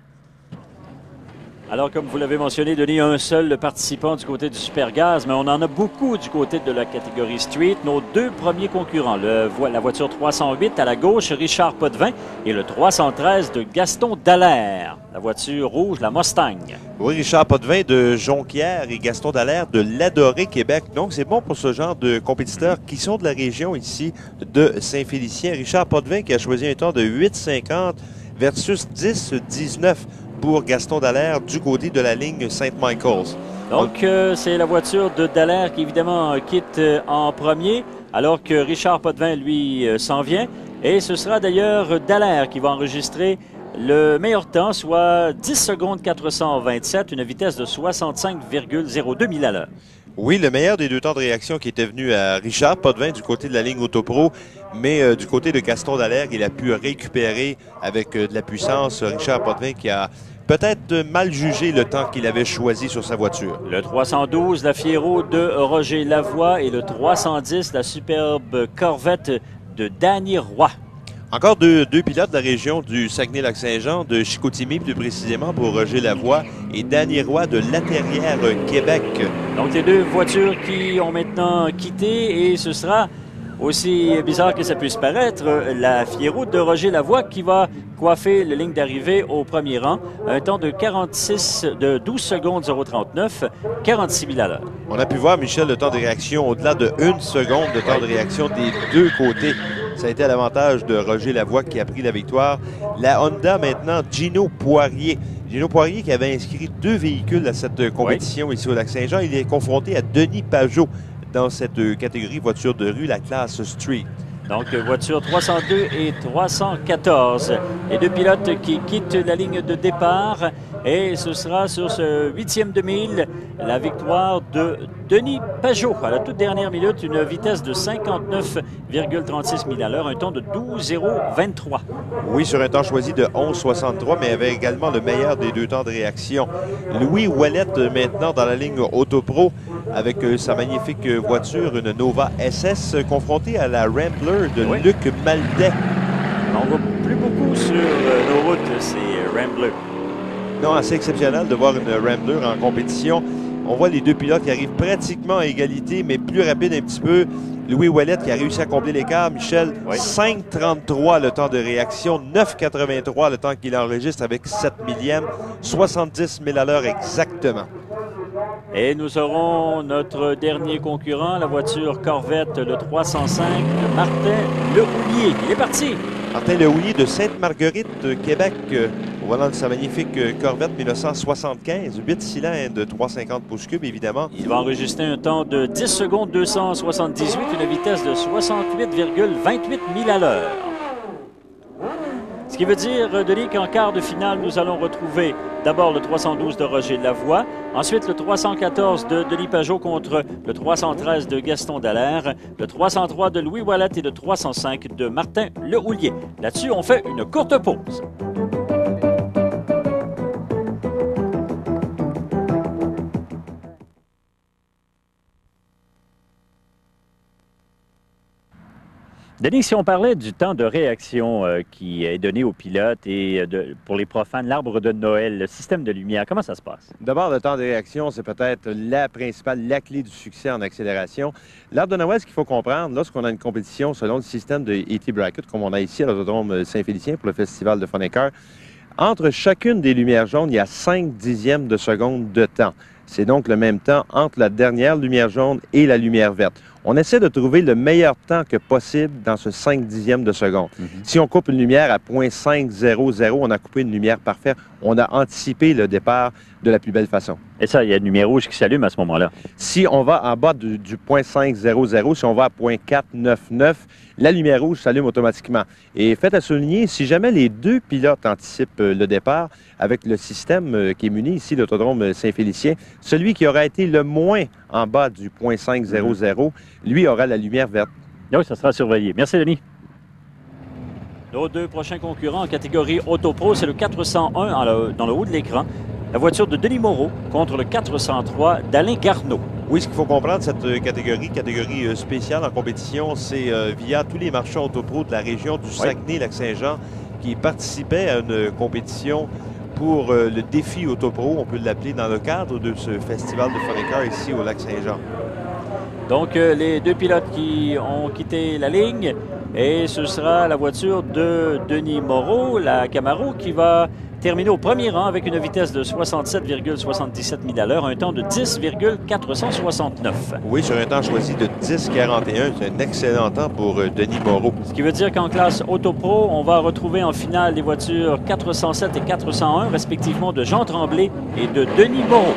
Alors, comme vous l'avez mentionné, Denis, un seul participant du côté du Supergaz, mais on en a beaucoup du côté de la catégorie Street. Nos deux premiers concurrents, le, la voiture trois cent huit à la gauche, Richard Potvin, et le trois cent treize de Gaston Dallaire, la voiture rouge, la Mustang. Oui, Richard Potvin de Jonquière et Gaston Dallaire de l'Adoré Québec. Donc, c'est bon pour ce genre de compétiteurs qui sont de la région ici de Saint-Félicien. Richard Potvin qui a choisi un temps de huit cinquante versus dix dix-neuf pour Gaston Dallaire du côté de la ligne Saint Michael's. Donc, euh, c'est la voiture de Dallaire qui, évidemment, quitte euh, en premier, alors que Richard Potvin, lui, euh, s'en vient. Et ce sera d'ailleurs Dallaire qui va enregistrer le meilleur temps, soit dix secondes quatre cent vingt-sept, une vitesse de soixante-cinq virgule zéro deux milles à l'heure. Oui, le meilleur des deux temps de réaction qui était venu à Richard Potvin du côté de la ligne Autopro, mais euh, du côté de Gaston Dallaire, il a pu récupérer avec euh, de la puissance Richard Potvin qui a peut-être mal jugé le temps qu'il avait choisi sur sa voiture. Le trois cent douze, la Fiero de Roger Lavoie, et le trois cent dix, la superbe Corvette de Danny Roy. Encore deux, deux pilotes de la région du Saguenay-Lac-Saint-Jean, de Chicoutimi plus précisément pour Roger Lavoie et Danny Roy de Laterrière, Québec. Donc les deux voitures qui ont maintenant quitté, et ce sera, aussi bizarre que ça puisse paraître, la Fiero de Roger Lavoie qui va coiffer la ligne d'arrivée au premier rang. Un temps de quarante-six, de douze secondes zéro trente-neuf, quarante-six milles à l'heure. On a pu voir, Michel, le temps de réaction au-delà de une seconde de temps de réaction des deux côtés. Ça a été à l'avantage de Roger Lavoie qui a pris la victoire. La Honda maintenant, Gino Poirier. Gino Poirier qui avait inscrit deux véhicules à cette compétition oui. ici au Lac-Saint-Jean. Il est confronté à Denis Pajot dans cette catégorie voiture de rue, la classe Street. Donc, voiture trois cent deux et trois cent quatorze. Les deux pilotes qui quittent la ligne de départ. Et ce sera sur ce huitième de mille la victoire de Denis Pajot. À la toute dernière minute, une vitesse de cinquante-neuf virgule trente-six milles à l'heure, un temps de douze zéro vingt-trois. Oui, sur un temps choisi de onze soixante-trois, mais avait également le meilleur des deux temps de réaction. Louis Ouellette, maintenant dans la ligne Autopro, avec sa magnifique voiture, une Nova S S, confrontée à la Rambler de oui. Luc Maldet. On voit plus beaucoup sur euh, nos routes ces Rambler. Non, assez exceptionnel de voir une Rambler en compétition. On voit les deux pilotes qui arrivent pratiquement à égalité, mais plus rapide un petit peu. Louis Ouellet qui a réussi à combler l'écart. Michel, oui. cinq trente-trois le temps de réaction, neuf quatre-vingt-trois le temps qu'il enregistre avec sept millièmes, soixante-dix mille à l'heure exactement. Et nous aurons notre dernier concurrent, la voiture Corvette, le trois cent cinq, de Martin Lehouillier. Il est parti. Martin Lehouillier de Sainte-Marguerite, Québec, au volant de sa magnifique Corvette mille neuf cent soixante-quinze, huit cylindres, trois cent cinquante pouces cubes, évidemment. Il va enregistrer un temps de dix secondes deux cent soixante-dix-huit, une vitesse de soixante-huit virgule vingt-huit milles à l'heure. Ce qui veut dire, Denis, qu'en quart de finale, nous allons retrouver d'abord le trois cent douze de Roger Lavoie, ensuite le trois cent quatorze de Denis Pajot contre le trois cent treize de Gaston Dallaire, le trois cent trois de Louis Ouellet et le trois cent cinq de Martin Lehouillier. Là-dessus, on fait une courte pause. Denis, si on parlait du temps de réaction euh, qui est donné aux pilotes et de, pour les profanes, l'arbre de Noël, le système de lumière, comment ça se passe? D'abord, le temps de réaction, c'est peut-être la principale, la clé du succès en accélération. L'arbre de Noël, ce qu'il faut comprendre, lorsqu'on a une compétition selon le système de E T Bracket, comme on a ici à l'Autodrome Saint-Félicien pour le Festival de Fun and Car, entre chacune des lumières jaunes, il y a cinq dixièmes de seconde de temps. C'est donc le même temps entre la dernière lumière jaune et la lumière verte. On essaie de trouver le meilleur temps que possible dans ce cinq dixièmes de seconde. Mm-hmm. Si on coupe une lumière à zéro virgule cinq zéro zéro, on a coupé une lumière parfaite. On a anticipé le départ de la plus belle façon. Et ça, il y a une lumière rouge qui s'allume à ce moment-là. Si on va en bas du, du zéro virgule cinq zéro zéro, si on va à zéro virgule quatre neuf neuf, la lumière rouge s'allume automatiquement. Et faites à souligner, si jamais les deux pilotes anticipent le départ, avec le système qui est muni ici, l'Autodrome Saint-Félicien, celui qui aura été le moins en bas du zéro virgule cinq zéro zéro, lui aura la lumière verte. Oui, ça sera surveillé. Merci, Denis. Nos deux prochains concurrents en catégorie Autopro, c'est le quatre cent un dans le haut de l'écran. La voiture de Denis Moreau contre le quatre cent trois d'Alain Garneau. Oui, ce qu'il faut comprendre, cette catégorie, catégorie spéciale en compétition, c'est euh, via tous les marchands Autopro de la région du Saguenay-Lac-Saint-Jean qui participaient à une compétition pour euh, le défi Autopro, on peut l'appeler, dans le cadre de ce festival de Fun and Car ici au Lac-Saint-Jean. Donc, euh, les deux pilotes qui ont quitté la ligne, et ce sera la voiture de Denis Moreau, la Camaro, qui va terminer au premier rang avec une vitesse de soixante-sept virgule soixante-dix-sept milles à l'heure, un temps de dix virgule quatre cent soixante-neuf. Oui, sur un temps choisi de dix quarante et un, c'est un excellent temps pour euh, Denis Moreau. Ce qui veut dire qu'en classe Autopro, on va retrouver en finale les voitures quatre cent sept et quatre cent un, respectivement de Jean Tremblay et de Denis Moreau.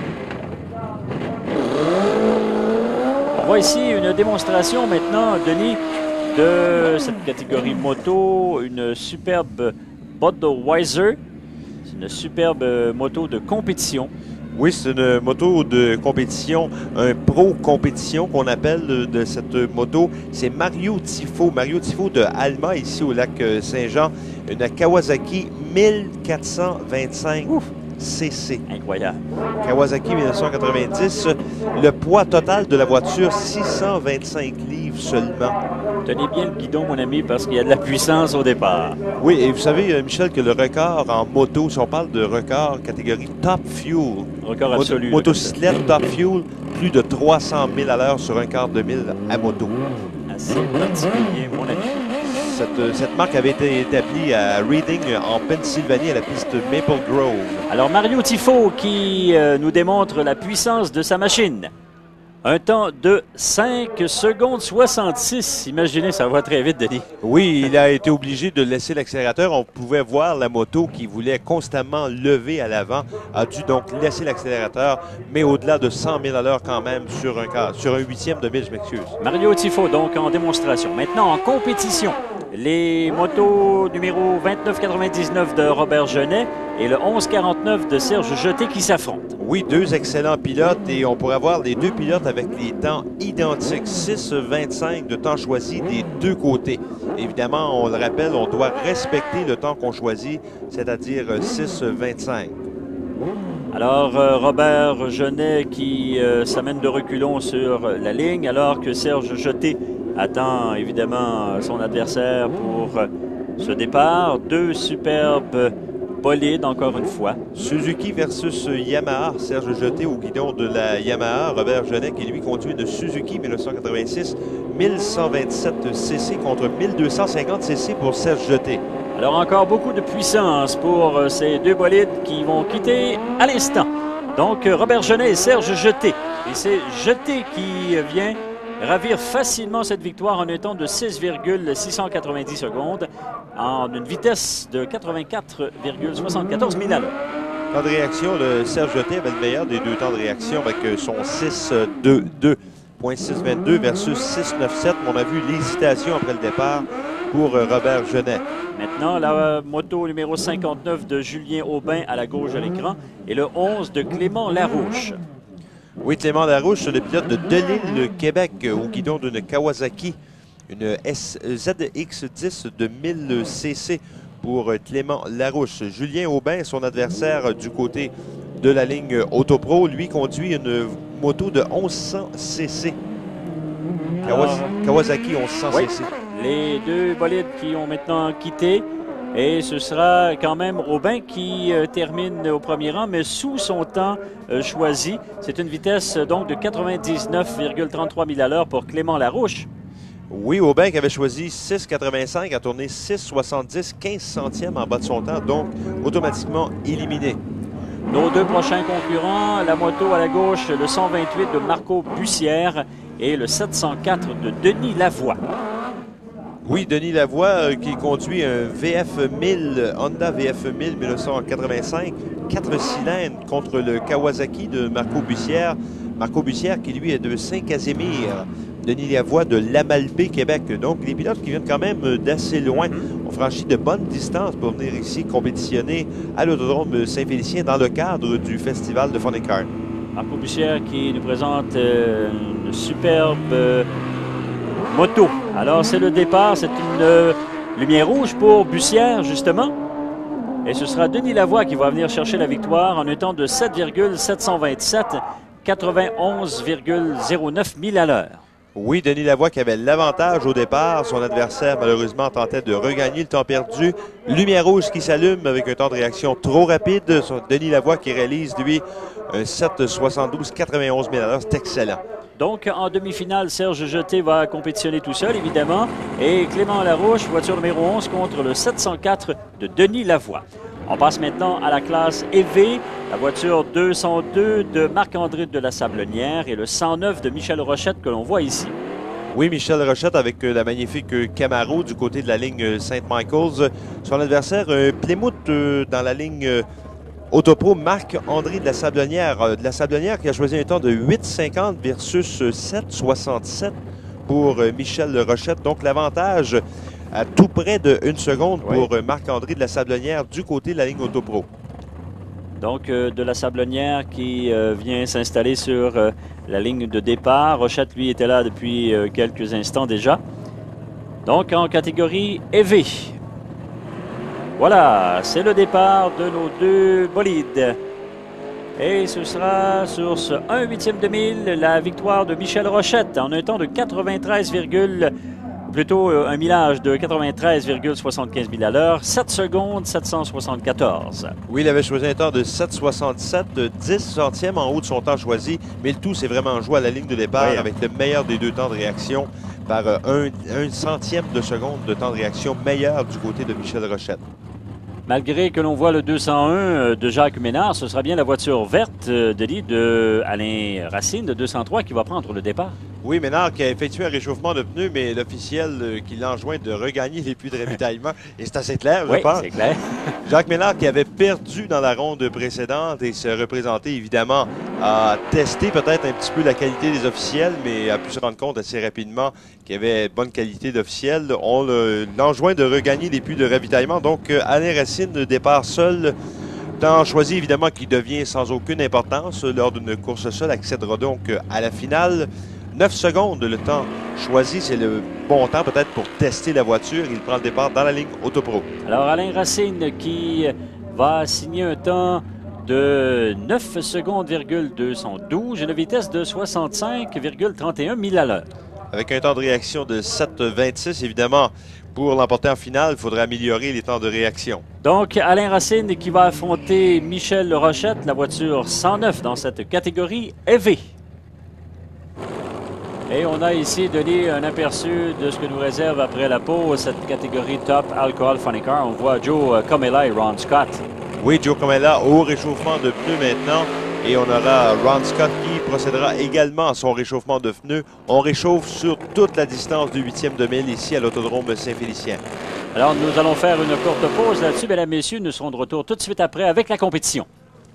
On voit ici une démonstration maintenant, Denis, de cette catégorie moto, une superbe Budweiser. C'est une superbe moto de compétition. Oui, c'est une moto de compétition, un pro compétition qu'on appelle de, de cette moto. C'est Mario Tifo. Mario Tifo de Alma, ici au lac Saint-Jean. Une Kawasaki mille quatre cent vingt-cinq Ouf. C C. Incroyable. Kawasaki mille neuf cent quatre-vingt-dix. Le poids total de la voiture, six cent vingt-cinq livres seulement. Tenez bien le guidon, mon ami, parce qu'il y a de la puissance au départ. Oui, et vous savez, Michel, que le record en moto, si on parle de record catégorie Top Fuel, record absolu. Mot motocyclette Top Fuel, plus de trois cent milles à l'heure sur un quart de mille à moto. Assez particulier, mon ami. Cette, cette marque avait été établie à Reading, en Pennsylvanie, à la piste Maple Grove. Alors, Mario Tifo qui euh, nous démontre la puissance de sa machine. Un temps de cinq secondes soixante-six. Imaginez, ça va très vite, Denis. Oui, il a été obligé de laisser l'accélérateur. On pouvait voir la moto qui voulait constamment lever à l'avant. A dû donc laisser l'accélérateur, mais au-delà de cent milles à l'heure quand même sur un, quart, sur un huitième de mille, je m'excuse. Mario Tifo, donc en démonstration. Maintenant, en compétition, les motos numéro vingt-neuf quatre-vingt-dix-neuf de Robert Genet et le onze quarante-neuf de Serge Jeté qui s'affrontent. Oui, deux excellents pilotes et on pourrait avoir les deux pilotes avec les temps identiques. six vingt-cinq de temps choisi des deux côtés. Évidemment, on le rappelle, on doit respecter le temps qu'on choisit, c'est-à-dire six vingt-cinq. Alors, euh, Robert Genet qui euh, s'amène de reculons sur la ligne, alors que Serge Jeté attend évidemment son adversaire pour euh, ce départ. Deux superbes bolide, encore une fois. Suzuki versus Yamaha. Serge Jeté au guidon de la Yamaha. Robert Genet qui lui conduit une Suzuki mille neuf cent quatre-vingt-six, mille cent vingt-sept cc contre mille deux cent cinquante cc pour Serge Jeté. Alors encore beaucoup de puissance pour euh, ces deux bolides qui vont quitter à l'instant. Donc Robert Genet et Serge Jeté. Et c'est Jeté qui vient ravir facilement cette victoire en un temps de six virgule six cent quatre-vingt-dix secondes en une vitesse de quatre-vingt-quatre virgule soixante-quatorze milles à l'heure. Temps de réaction, le Serge Jeté avait le meilleur des deux temps de réaction avec son six deux deux point six vingt-deux versus six neuf sept. On a vu l'hésitation après le départ pour Robert Genet. Maintenant, la moto numéro cinquante-neuf de Julien Aubin à la gauche de l'écran et le onze de Clément Larouche. Oui, Clément Larouche, le pilote de Delisle, Québec, au guidon d'une Kawasaki, une Z X dix de mille cc pour Clément Larouche. Julien Aubin, son adversaire du côté de la ligne Autopro, lui conduit une moto de onze cents cc. Alors, Kawasaki onze cents oui, cc. les deux bolides qui ont maintenant quitté. Et ce sera quand même Aubin qui euh, termine au premier rang, mais sous son temps euh, choisi. C'est une vitesse euh, donc de quatre-vingt-dix-neuf virgule trente-trois milles à l'heure pour Clément Larouche. Oui, Aubin qui avait choisi six quatre-vingt-cinq a tourné six soixante-dix, quinze centièmes en bas de son temps, donc automatiquement éliminé. Nos deux prochains concurrents, la moto à la gauche, le cent vingt-huit de Marco Bussière et le sept cent quatre de Denis Lavoie. Oui, Denis Lavoie euh, qui conduit un V F mille, Honda V F mille mille neuf cent quatre-vingt-cinq, quatre cylindres contre le Kawasaki de Marco Bussière. Marco Bussière qui lui est de Saint-Casimir. Denis Lavoie de Lamalpé, Québec. Donc, les pilotes qui viennent quand même d'assez loin. On franchit de bonnes distances pour venir ici compétitionner à l'Autodrome Saint-Félicien dans le cadre du Festival de Funny Car. Marco Bussière qui nous présente euh, une superbe euh, moto. Alors, c'est le départ. C'est une euh, lumière rouge pour Bussière, justement. Et ce sera Denis Lavoie qui va venir chercher la victoire en un temps de sept virgule sept cent vingt-sept, quatre-vingt-onze virgule zéro neuf milles à l'heure. Oui, Denis Lavoie qui avait l'avantage au départ. Son adversaire, malheureusement, tentait de regagner le temps perdu. Lumière rouge qui s'allume avec un temps de réaction trop rapide. Denis Lavoie qui réalise, lui, un sept soixante-douze, quatre-vingt-onze milles à l'heure. C'est excellent. Donc, en demi-finale, Serge Jeté va compétitionner tout seul, évidemment. Et Clément Larouche, voiture numéro onze, contre le sept cent quatre de Denis Lavoie. On passe maintenant à la classe E V, la voiture deux cent deux de Marc-André de la Sablonnière et le cent neuf de Michel Rochette que l'on voit ici. Oui, Michel Rochette avec la magnifique Camaro du côté de la ligne Saint Michael's. Son adversaire, un Plymouth dans la ligne Autopro, Marc-André de la Sablonnière. De la Sablonnière qui a choisi un temps de huit cinquante versus sept soixante-sept pour Michel Rochette. Donc l'avantage à tout près de une seconde pour oui. Marc-André de la Sablonnière du côté de la ligne Autopro. Donc, euh, de la Sablonnière qui euh, vient s'installer sur euh, la ligne de départ. Rochette, lui, était là depuis euh, quelques instants déjà. Donc, en catégorie E V. Voilà, c'est le départ de nos deux bolides. Et ce sera sur ce un huitième de mille la victoire de Michel Rochette en un temps de quatre-vingt-treize, plutôt un millage de quatre-vingt-treize virgule soixante-quinze milles à l'heure, sept secondes, sept cent soixante-quatorze. Oui, il avait choisi un temps de sept soixante-sept, dix centièmes en haut de son temps choisi, mais le tout, c'est vraiment joué à la ligne de départ oui. avec le meilleur des deux temps de réaction par un, un centième de seconde de temps de réaction meilleur du côté de Michel Rochette. Malgré que l'on voit le deux cent un de Jacques Ménard, ce sera bien la voiture verte de l'île de Alain Racine de deux cent trois qui va prendre le départ. Oui, Ménard qui a effectué un réchauffement de pneus, mais l'officiel qui l'enjoint de regagner les puits de ravitaillement. Et c'est assez clair, je oui, pense. c'est clair. Jacques Ménard qui avait perdu dans la ronde précédente et se représentait évidemment à tester peut-être un petit peu la qualité des officiels, mais a pu se rendre compte assez rapidement qu'il y avait bonne qualité d'officiels. On l'enjoint de regagner les puits de ravitaillement. Donc, Alain Racine départ seul. Temps choisi évidemment qui devient sans aucune importance lors d'une course seule, accédera donc à la finale. neuf secondes, le temps choisi, c'est le bon temps peut-être pour tester la voiture. Il prend le départ dans la ligne Autopro. Alors Alain Racine qui va signer un temps de neuf secondes, deux cent douze, une vitesse de soixante-cinq virgule trente et un milles à l'heure. avec un temps de réaction de sept vingt-six. Évidemment, pour l'emporter en finale, il faudrait améliorer les temps de réaction. Donc, Alain Racine qui va affronter Michel Rochette, la voiture cent neuf dans cette catégorie E V. Et on a ici donné un aperçu de ce que nous réserve après la pause cette catégorie Top Alcohol Funny Car. On voit Joe Comella et Ron Scott. Oui, Joe Comella au réchauffement de pneus maintenant. Et on aura Ron Scott qui procédera également à son réchauffement de pneus. On réchauffe sur toute la distance du huitième de mille ici à l'Autodrome Saint-Félicien. Alors, nous allons faire une courte pause là-dessus. Mesdames, messieurs, nous serons de retour tout de suite après avec la compétition.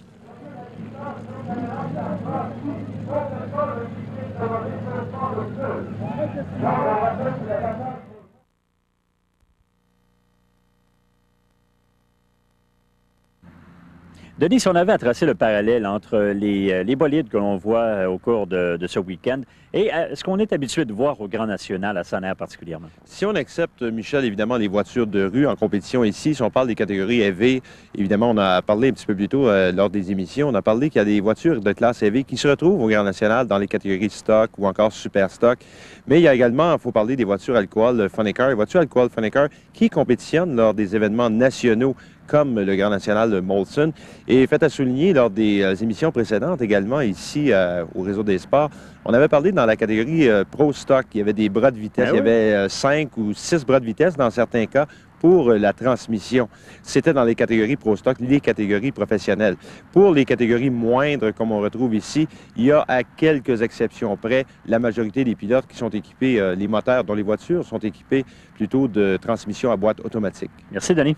Denis, si on avait à tracer le parallèle entre les, les bolides que l'on voit au cours de, de ce week-end et ce qu'on est habitué de voir au Grand National, à Sanair particulièrement. Si on accepte, Michel, évidemment, les voitures de rue en compétition ici, si on parle des catégories E V, évidemment, on a parlé un petit peu plus tôt euh, lors des émissions, on a parlé qu'il y a des voitures de classe E V qui se retrouvent au Grand National dans les catégories stock ou encore super stock. Mais il y a également, il faut parler des voitures alcool Funny Car, les voitures alcool Funny Car qui compétitionnent lors des événements nationaux comme le Grand National de Molson. Et fait à souligner, lors des euh, émissions précédentes également, ici euh, au Réseau des Sports, on avait parlé dans la catégorie euh, Pro Stock, il y avait des bras de vitesse, ah oui? Il y avait euh, cinq ou six bras de vitesse dans certains cas pour euh, la transmission. C'était dans les catégories Pro Stock, les catégories professionnelles. Pour les catégories moindres, comme on retrouve ici, il y a à quelques exceptions près, la majorité des pilotes qui sont équipés, euh, les moteurs dont les voitures sont équipées plutôt de transmission à boîte automatique. Merci, Denis.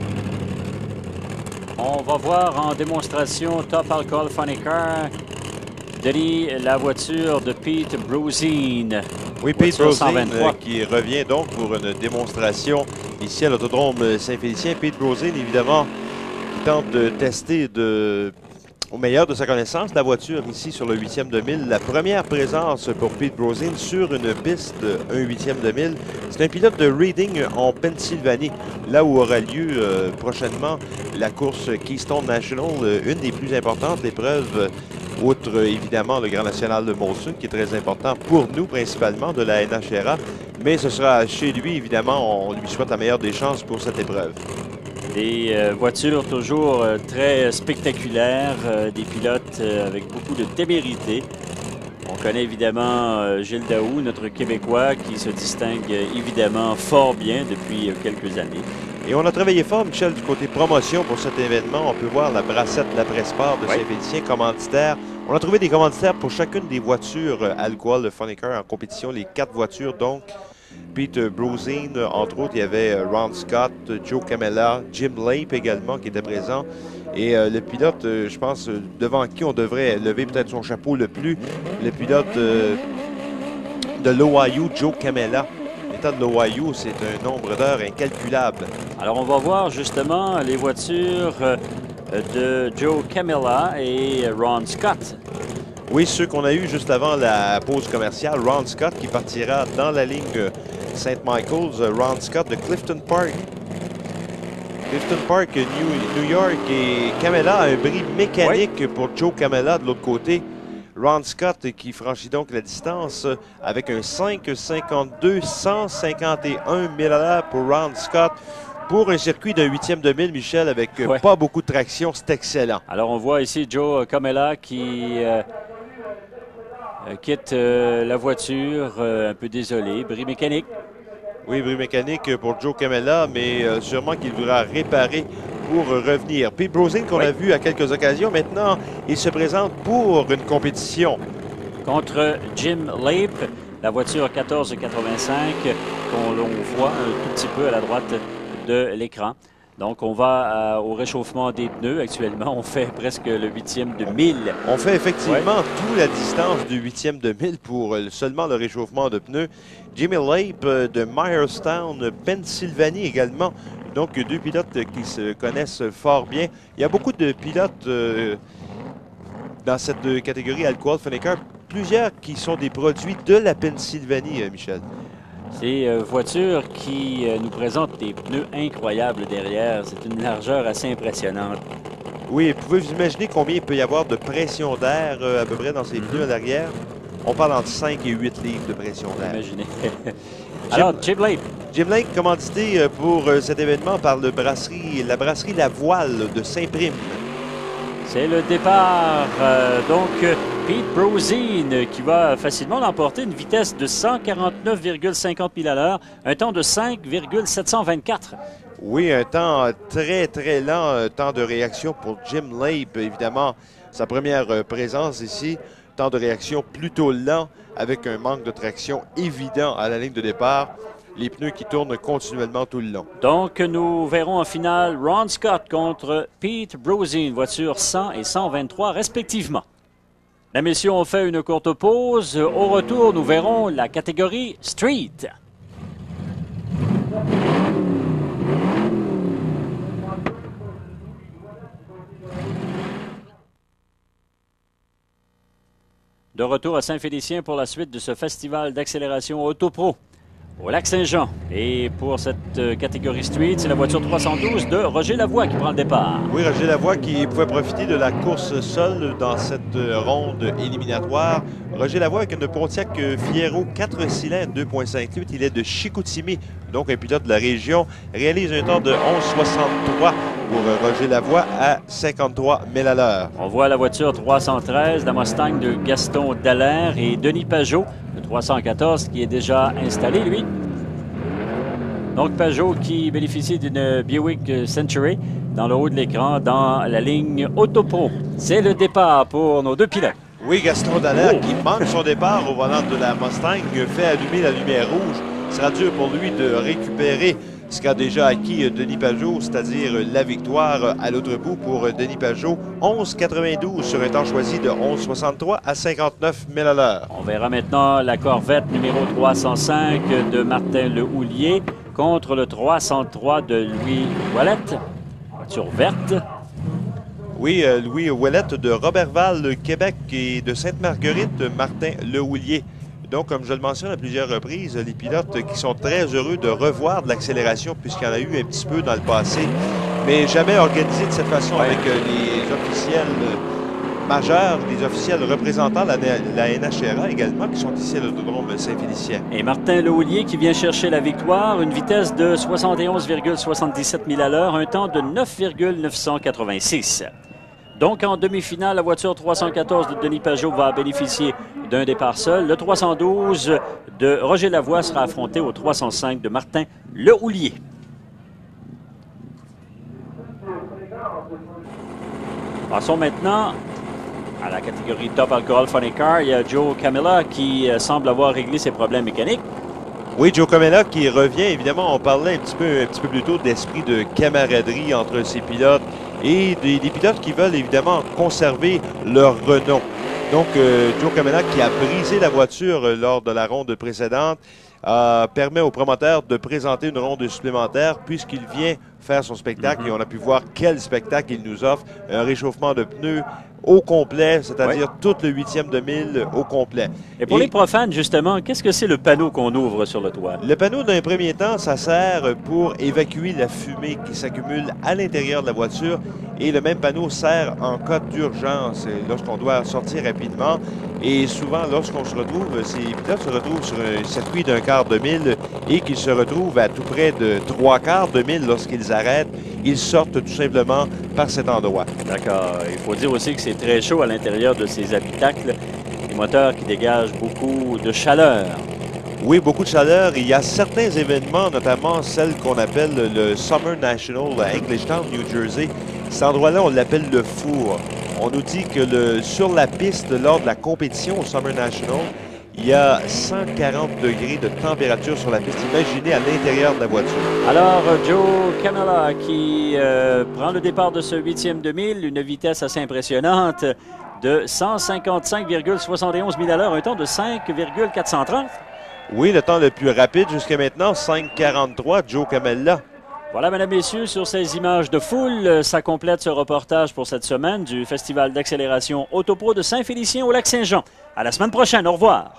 On va voir en démonstration Top Alcohol Funny Car. Denis, la voiture de Pete Brosine. Oui, Pete Brosine euh, qui revient donc pour une démonstration ici à l'Autodrome Saint-Félicien. Pete Brosine, évidemment, qui tente de tester de... au meilleur de sa connaissance la voiture ici sur le huitième de mille. La première présence pour Pete Brosine sur une piste un huitième de mille. C'est un pilote de Reading en Pennsylvanie, là où aura lieu euh, prochainement la course Keystone National, euh, une des plus importantes épreuves, euh, outre euh, évidemment le Grand National de Molson, qui est très important pour nous principalement de la N H R A. Mais ce sera chez lui, évidemment, on lui souhaite la meilleure des chances pour cette épreuve. Des euh, voitures toujours euh, très spectaculaires, euh, des pilotes euh, avec beaucoup de témérité. On connaît évidemment euh, Gilles Daou, notre Québécois, qui se distingue euh, évidemment fort bien depuis euh, quelques années. Et on a travaillé fort, Michel, du côté promotion pour cet événement. On peut voir la brassette de la Presse-Sport de oui. Saint-Félicien, commanditaire. On a trouvé des commanditaires pour chacune des voitures euh, alcool Funny Car en compétition, les quatre voitures donc. Pete Brosine, entre autres, il y avait Ron Scott, Joe Comella, Jim Lape également qui était présent. Et euh, le pilote, euh, je pense, euh, devant qui on devrait lever peut-être son chapeau le plus, le pilote euh, de l'Ohio, Joe Comella. L'État de l'Ohio, c'est un nombre d'heures incalculable. Alors, on va voir justement les voitures euh, de Joe Comella et Ron Scott. Oui, ceux qu'on a eu juste avant la pause commerciale. Ron Scott qui partira dans la ligne Saint Michael's. Ron Scott de Clifton Park. Clifton Park, New, New York. Et Comella a un bris mécanique oui. pour Joe Comella de l'autre côté. Ron Scott qui franchit donc la distance avec un cinq cinquante-deux, cent cinquante et un mille à l'heure pour Ron Scott. Pour un circuit d'un huitième de mille, Michel, avec ouais. pas beaucoup de traction, c'est excellent. Alors, on voit ici Joe Comella qui euh, quitte euh, la voiture, euh, un peu désolé. Bris mécanique. Oui, bris mécanique pour Joe Comella, mais euh, sûrement qu'il voudra réparer pour revenir. Pete Brosine, qu'on oui. a vu à quelques occasions, maintenant, il se présente pour une compétition. Contre Jim Lape, la voiture quatorze quatre-vingt-cinq, qu'on voit un tout petit peu à la droite de l'écran. Donc, on va euh, au réchauffement des pneus. Actuellement, on fait presque le huitième de mille. On fait effectivement ouais. toute la distance du huitième de mille pour euh, seulement le réchauffement de pneus. Jimmy Lape euh, de Myerstown, Pennsylvanie également. Donc, deux pilotes euh, qui se connaissent fort bien. Il y a beaucoup de pilotes euh, dans cette euh, catégorie Alcohol Funny Car. Plusieurs qui sont des produits de la Pennsylvanie, euh, Michel. Ces euh, voitures qui euh, nous présentent des pneus incroyables derrière. C'est une largeur assez impressionnante. Oui, pouvez-vous imaginer combien il peut y avoir de pression d'air euh, à peu près dans ces mm-hmm. pneus à l'arrière? On parle entre cinq et huit livres de pression d'air. Imaginez. Alors, Jim Lake. Jim Lake, commandité pour cet événement par le brasserie, la brasserie La Voile de Saint-Prime. C'est le départ. Euh, donc, Pete Brosine qui va facilement l'emporter. Une vitesse de cent quarante-neuf virgule cinquante milles à l'heure. Un temps de cinq virgule sept cent vingt-quatre. Oui, un temps très, très lent, un temps de réaction pour Jim Lake. Évidemment, sa première présence ici. Temps de réaction plutôt lent avec un manque de traction évident à la ligne de départ. Les pneus qui tournent continuellement tout le long. Donc, nous verrons en finale Ron Scott contre Pete Brosine, voiture cent et cent vingt-trois respectivement. La mission ont fait une courte pause. Au retour, nous verrons la catégorie Street. De retour à Saint-Félicien pour la suite de ce festival d'accélération Autopro au Lac-Saint-Jean. Et pour cette euh, catégorie Street, c'est la voiture trois cent douze de Roger Lavoie qui prend le départ. Oui, Roger Lavoie qui pouvait profiter de la course seule dans cette euh, ronde éliminatoire. Roger Lavoie avec une Pontiac Fiero quatre cylindres deux virgule cinq litres. Il est de Chicoutimi, donc un pilote de la région. Réalise un temps de onze soixante-trois pour euh, Roger Lavoie à cinquante-trois milles à l'heure. On voit la voiture trois cent treize, la Mustang de Gaston Dallaire et Denis Pajot, le trois cent quatorze qui est déjà installé, lui. Donc Pajot qui bénéficie d'une Buick Century dans le haut de l'écran dans la ligne Autopro. C'est le départ pour nos deux pilotes. Oui, Gaston Dallaire oh. qui manque son départ au volant de la Mustang fait allumer la lumière rouge. Ce sera dur pour lui de récupérer ce qu'a déjà acquis Denis Pajot, c'est-à-dire la victoire à l'autre bout pour Denis Pajot. onze quatre-vingt-douze sur un temps choisi de onze soixante-trois à cinquante-neuf milles à l'heure. On verra maintenant la Corvette numéro trois cent cinq de Martin Lehoulier contre le trois cent trois de Louis Ouellette. Voiture verte. Oui, euh, Louis Ouellette de Robertval, Québec et de Sainte-Marguerite, Martin Lehoulier. Donc, comme je le mentionne à plusieurs reprises, les pilotes qui sont très heureux de revoir de l'accélération puisqu'il y en a eu un petit peu dans le passé, mais jamais organisé de cette façon ouais. avec euh, les officiels euh, majeurs, les officiels représentant la, la N H R A également qui sont ici à l'autodrome Saint-Félicien. Et Martin Lehoulier qui vient chercher la victoire, une vitesse de soixante et onze virgule soixante-dix-sept milles à l'heure, un temps de neuf virgule neuf cent quatre-vingt-six. Donc, en demi-finale, la voiture trois cent quatorze de Denis Pajot va bénéficier d'un départ seul. Le trois cent douze de Roger Lavoie sera affronté au trois cent cinq de Martin Lehoulier. Passons maintenant à la catégorie Top Alcohol Funny Car. Il y a Joe Camella qui euh, semble avoir réglé ses problèmes mécaniques. Oui, Joe Camella qui revient. Évidemment, on parlait un petit peu, un petit peu plus tôt d'esprit de camaraderie entre ces pilotes et des, des pilotes qui veulent évidemment conserver leur renom. Donc, euh, Joe Camella qui a brisé la voiture euh, lors de la ronde précédente euh, permet au promoteur de présenter une ronde supplémentaire puisqu'il vient faire son spectacle mm-hmm. et on a pu voir quel spectacle il nous offre. Un réchauffement de pneus au complet, c'est-à-dire oui. tout le huitième de mille au complet. Et pour et, les profanes, justement, qu'est-ce que c'est le panneau qu'on ouvre sur le toit? Le panneau, d'un premier temps, ça sert pour évacuer la fumée qui s'accumule à l'intérieur de la voiture. Et le même panneau sert en cas d'urgence, lorsqu'on doit sortir rapidement. Et souvent, lorsqu'on se retrouve, ces pilotes se retrouvent sur un circuit d'un quart de mille et qu'ils se retrouvent à tout près de trois quarts de mille lorsqu'ils arrêtent, ils sortent tout simplement par cet endroit. D'accord. Il faut dire aussi que c'est très chaud à l'intérieur de ces habitacles. Des moteurs qui dégagent beaucoup de chaleur. Oui, beaucoup de chaleur. Il y a certains événements, notamment celle qu'on appelle le Summer National à Englishtown, New Jersey. Cet endroit-là, on l'appelle le four. On nous dit que le, sur la piste, lors de la compétition au Summer National, il y a cent quarante degrés de température sur la piste. Imaginez à l'intérieur de la voiture. Alors, Joe Camella qui euh, prend le départ de ce huitième de mille, une vitesse assez impressionnante de cent cinquante-cinq virgule soixante et onze milles à l'heure, un temps de cinq virgule quatre cent trente. Oui, le temps le plus rapide jusqu'à maintenant, cinq quarante-trois, Joe Camella. Voilà, mesdames, messieurs, sur ces images de foule, ça complète ce reportage pour cette semaine du Festival d'accélération Autopro de Saint-Félicien au Lac-Saint-Jean. À la semaine prochaine. Au revoir.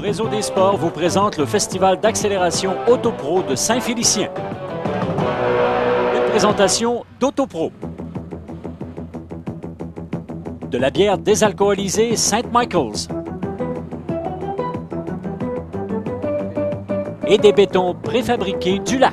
Réseau des sports vous présente le Festival d'accélération Autopro de Saint-Félicien. Une présentation d'Autopro. De la bière désalcoolisée Saint Michael's. Et des bétons préfabriqués du lac.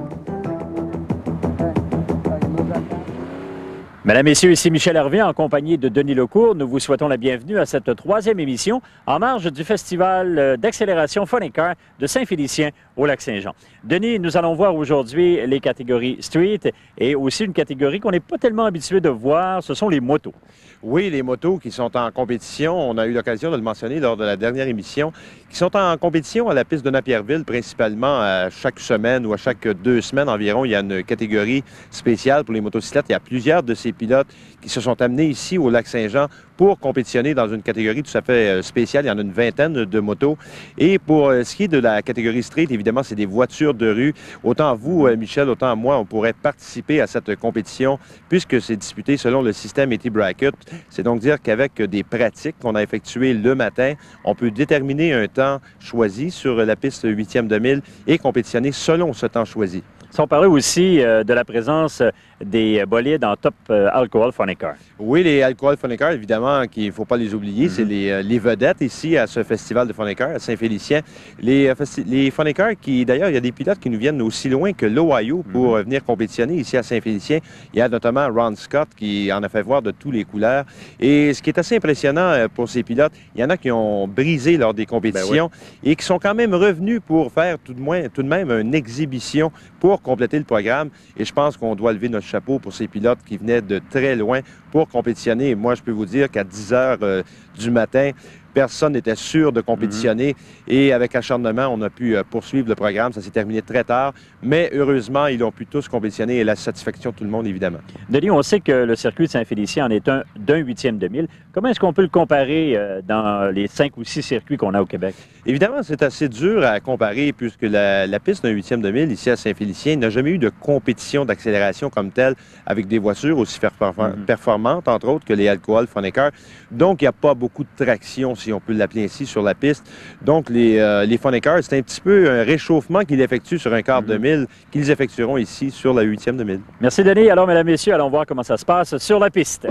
Mesdames, Messieurs, ici Michel Hervé en compagnie de Denis Lecourt. Nous vous souhaitons la bienvenue à cette troisième émission en marge du Festival d'accélération Funny Car de Saint-Félicien au Lac-Saint-Jean. Denis, nous allons voir aujourd'hui les catégories street et aussi une catégorie qu'on n'est pas tellement habitué de voir, ce sont les motos. Oui, les motos qui sont en compétition, on a eu l'occasion de le mentionner lors de la dernière émission, qui sont en compétition à la piste de Napierville, principalement à chaque semaine ou à chaque deux semaines environ. Il y a une catégorie spéciale pour les motocyclettes. Il y a plusieurs de ces pilotes qui se sont amenés ici au Lac-Saint-Jean pour compétitionner dans une catégorie tout à fait spéciale. Il y en a une vingtaine de motos. Et pour ce qui est de la catégorie street, évidemment, c'est des voitures de rue. Autant vous, Michel, autant moi, on pourrait participer à cette compétition puisque c'est disputé selon le système A T Bracket. C'est donc dire qu'avec des pratiques qu'on a effectuées le matin, on peut déterminer un temps choisi sur la piste huitième de mille et compétitionner selon ce temps choisi. Si on parlait aussi euh, de la présence des bolides en top euh, Alcohol Funny Car. Oui, les Alcohol Funny Car, évidemment, qu'il ne faut pas les oublier. Mm-hmm. C'est les, euh, les vedettes ici à ce festival de Funny Car à Saint-Félicien. Les, euh, les Funny Car qui, d'ailleurs, il y a des pilotes qui nous viennent aussi loin que l'Ohio pour mm-hmm. euh, venir compétitionner ici à Saint-Félicien. Il y a notamment Ron Scott qui en a fait voir de tous les couleurs. Et ce qui est assez impressionnant euh, pour ces pilotes, il y en a qui ont brisé lors des compétitions ben oui. et qui sont quand même revenus pour faire tout de, moins, tout de même une exhibition pour compléter le programme. Et je pense qu'on doit lever notre chapeau pour ces pilotes qui venaient de très loin pour compétitionner. Et moi, je peux vous dire qu'à dix heures euh, du matin, personne n'était sûr de compétitionner. Mm-hmm. Et avec acharnement, on a pu euh, poursuivre le programme. Ça s'est terminé très tard. Mais heureusement, ils ont pu tous compétitionner et la satisfaction de tout le monde, évidemment. Denis, on sait que le circuit de Saint-Félicien en est un d'un huitième de mille. Comment est-ce qu'on peut le comparer euh, dans les cinq ou six circuits qu'on a au Québec? Évidemment, c'est assez dur à comparer puisque la, la piste d'un huitième de mille ici à Saint-Félicien n'a jamais eu de compétition d'accélération comme telle avec des voitures aussi mm-hmm. performantes, entre autres, que les Alcohol Funny Car. Donc, il n'y a pas beaucoup de traction, si on peut l'appeler ainsi, sur la piste. Donc, les, euh, les Funny Cars, c'est un petit peu un réchauffement qu'ils effectuent sur un quart mm-hmm. de mille qu'ils effectueront ici sur la huitième de mille. Merci, Denis. Alors, mesdames, messieurs, allons voir comment ça se passe sur la piste.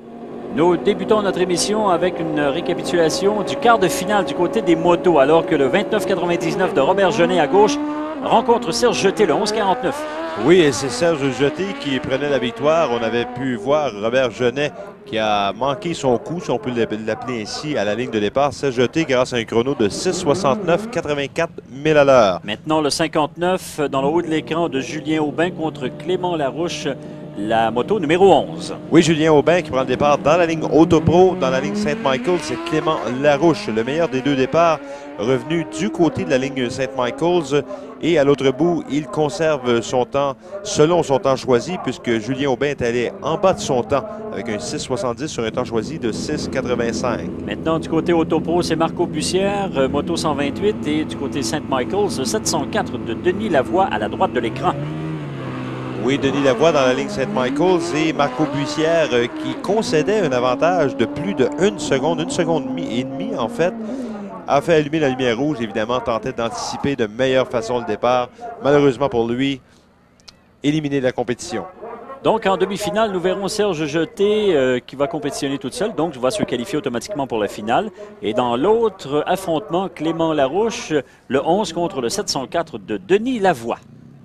Nous débutons notre émission avec une récapitulation du quart de finale du côté des motos, alors que le vingt-neuf quatre-vingt-dix-neuf de Robert Genet à gauche rencontre Serge Jeté, le onze quarante-neuf. Oui, et c'est Serge Jeté qui prenait la victoire. On avait pu voir Robert Genet qui a manqué son coup, si on peut l'appeler ainsi, à la ligne de départ. Serge Jeté grâce à un chrono de six soixante-neuf quatre-vingt-quatre milles à l'heure. Maintenant, le cinquante-neuf dans le haut de l'écran de Julien Aubin contre Clément Larouche, la moto numéro onze. Oui, Julien Aubin qui prend le départ dans la ligne Autopro, dans la ligne Saint Michael, c'est Clément Larouche, le meilleur des deux départs, revenu du côté de la ligne Saint Michael. Et à l'autre bout, il conserve son temps selon son temps choisi, puisque Julien Aubin est allé en bas de son temps avec un six soixante-dix sur un temps choisi de six quatre-vingt-cinq. Maintenant, du côté Autopro, c'est Marco Bussière, euh, moto cent vingt-huit, et du côté Saint Michael, sept cent quatre de Denis Lavoie à la droite de l'écran. Oui, Denis Lavoie dans la ligne Saint Michael et Marco Bussière euh, qui concédait un avantage de plus de une seconde, une seconde et demie en fait, a fait allumer la lumière rouge, évidemment, tentait d'anticiper de meilleure façon le départ. Malheureusement pour lui, éliminé de la compétition. Donc, en demi-finale, nous verrons Serge Jeté euh, qui va compétitionner toute seule, donc va se qualifier automatiquement pour la finale. Et dans l'autre affrontement, Clément Larouche, le onze contre le sept cent quatre de Denis Lavoie.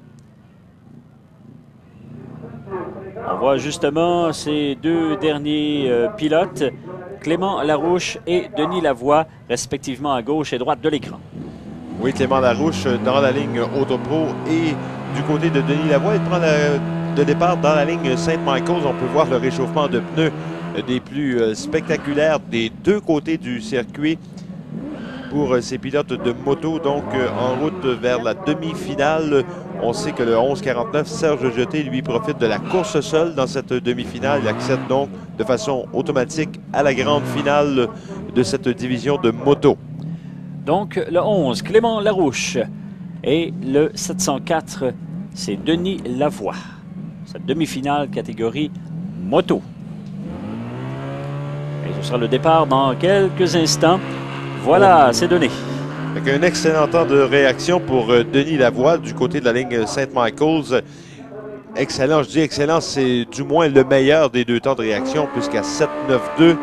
On voit justement ces deux derniers euh, pilotes, Clément Larouche et Denis Lavoie, respectivement à gauche et droite de l'écran. Oui, Clément Larouche dans la ligne Autopro et du côté de Denis Lavoie, il prend le départ dans la ligne Saint Michael. On peut voir le réchauffement de pneus des plus spectaculaires des deux côtés du circuit pour ces pilotes de moto, donc en route vers la demi-finale. On sait que le onze quarante-neuf, Serge Jeté, lui, profite de la course seule dans cette demi-finale. Il accède donc de façon automatique à la grande finale de cette division de moto. Donc, le onze, Clément Larouche. Et le sept cent quatre, c'est Denis Lavoie. Cette demi-finale catégorie moto. Et ce sera le départ dans quelques instants. Voilà, c'est donné. Avec un excellent temps de réaction pour euh, Denis Lavoie du côté de la ligne Saint Michaels. Excellent, je dis excellent, c'est du moins le meilleur des deux temps de réaction puisqu'à sept neuf deux.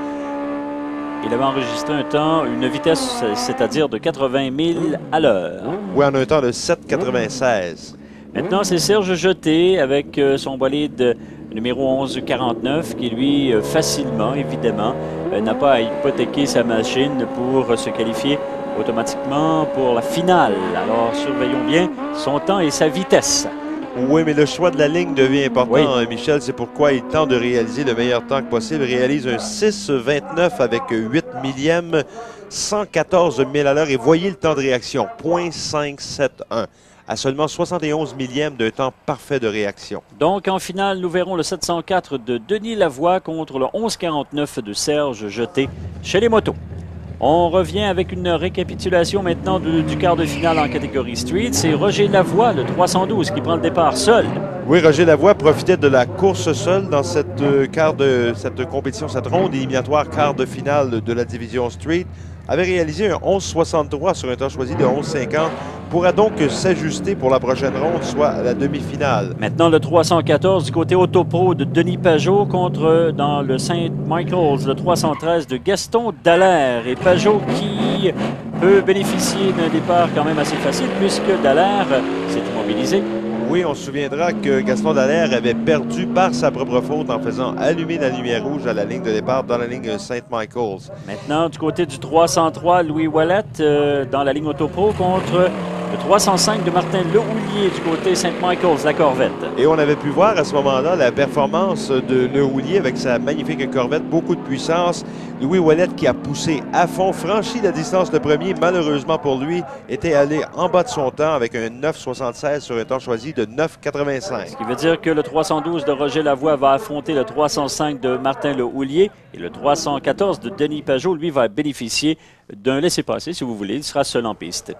Il avait enregistré un temps, une vitesse, c'est-à-dire de quatre-vingt mille à l'heure. Oui, en un temps de sept quatre-vingt-seize. Maintenant, c'est Serge Jeté avec euh, son bolide numéro onze quarante-neuf qui, lui, euh, facilement, évidemment, euh, n'a pas à hypothéquer sa machine pour euh, se qualifier automatiquement pour la finale. Alors, surveillons bien son temps et sa vitesse. Oui, mais le choix de la ligne devient important, oui. hein, Michel. C'est pourquoi il tente de réaliser le meilleur temps que possible. Il réalise un six vingt-neuf avec huit millièmes, cent quatorze milles à l'heure. Et voyez le temps de réaction, point cinq sept un. À seulement soixante et onze millièmes d'un temps parfait de réaction. Donc, en finale, nous verrons le sept cent quatre de Denis Lavoie contre le onze quarante-neuf de Serge Jeté chez les motos. On revient avec une récapitulation maintenant du, du quart de finale en catégorie Street. C'est Roger Lavoie, le trois cent douze, qui prend le départ seul. Oui, Roger Lavoie profitait de la course seule dans cette, euh, quart de, cette compétition, cette ronde éliminatoire quart de finale de la division Street. Avait réalisé un onze soixante-trois sur un temps choisi de onze cinquante. Pourra donc s'ajuster pour la prochaine ronde, soit la demi-finale. Maintenant, le trois cent quatorze du côté Autopro de Denis Pajot contre, dans le Saint Michaels, le trois cent treize de Gaston Dallaire. Et Pajot qui peut bénéficier d'un départ quand même assez facile puisque Dallaire s'est immobilisé. Oui, on se souviendra que Gaston Dallaire avait perdu par sa propre faute en faisant allumer la lumière rouge à la ligne de départ dans la ligne Saint Michaels. Maintenant, du côté du trois cent trois, Louis Ouellet euh, dans la ligne Autopro contre le trois cent cinq de Martin Lehoulier du côté Saint Michaels, la Corvette. Et on avait pu voir à ce moment-là la performance de Lehoulier avec sa magnifique Corvette, beaucoup de puissance. Louis Ouellet qui a poussé à fond, franchi la distance de premier, malheureusement pour lui, était allé en bas de son temps avec un neuf soixante-seize sur un temps choisi de neuf quatre-vingt-cinq. Ce qui veut dire que le trois cent douze de Roger Lavoie va affronter le trois cent cinq de Martin Lehoulier et le trois cent quatorze de Denis Pajot, lui, va bénéficier d'un laissez-passer, si vous voulez. Il sera seul en piste.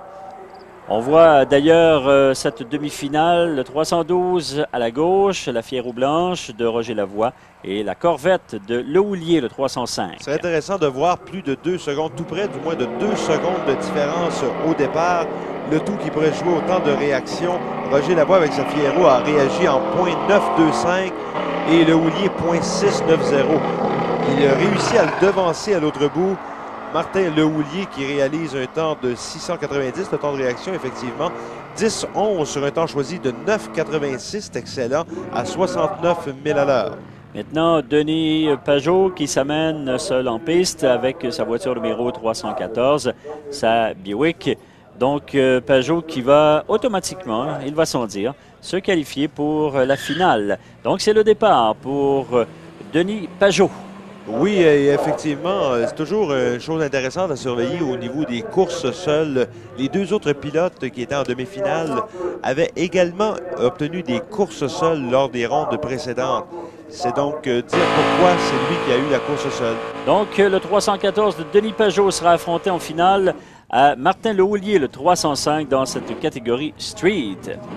On voit d'ailleurs euh, cette demi-finale, le trois cent douze à la gauche, la Fiero Blanche de Roger Lavoie et la Corvette de Lehoulier, le trois cent cinq. C'est intéressant de voir plus de deux secondes, tout près du moins de deux secondes de différence au départ. Le tout qui pourrait jouer au temps de réaction. Roger Lavoie avec sa Fiero a réagi en point neuf deux cinq et Lehoulier point six neuf zéro. Il a réussi à le devancer à l'autre bout. Martin Lehoulier qui réalise un temps de six cent quatre-vingt-dix, le temps de réaction, effectivement. dix onze sur un temps choisi de neuf quatre-vingt-six, c'est excellent, à soixante-neuf milles à l'heure. Maintenant, Denis Pajot qui s'amène seul en piste avec sa voiture numéro trois cent quatorze, sa Buick. Donc, euh, Pajot qui va automatiquement, il va sans dire, se qualifier pour la finale. Donc, c'est le départ pour euh, Denis Pajot. Oui, effectivement, c'est toujours une chose intéressante à surveiller au niveau des courses seules. Les deux autres pilotes qui étaient en demi-finale avaient également obtenu des courses seules lors des rondes précédentes. C'est donc dire pourquoi c'est lui qui a eu la course seule. Donc, le trois cent quatorze de Denis Pajot sera affronté en finale à Martin Lehoulier, le trois cent cinq dans cette catégorie Street.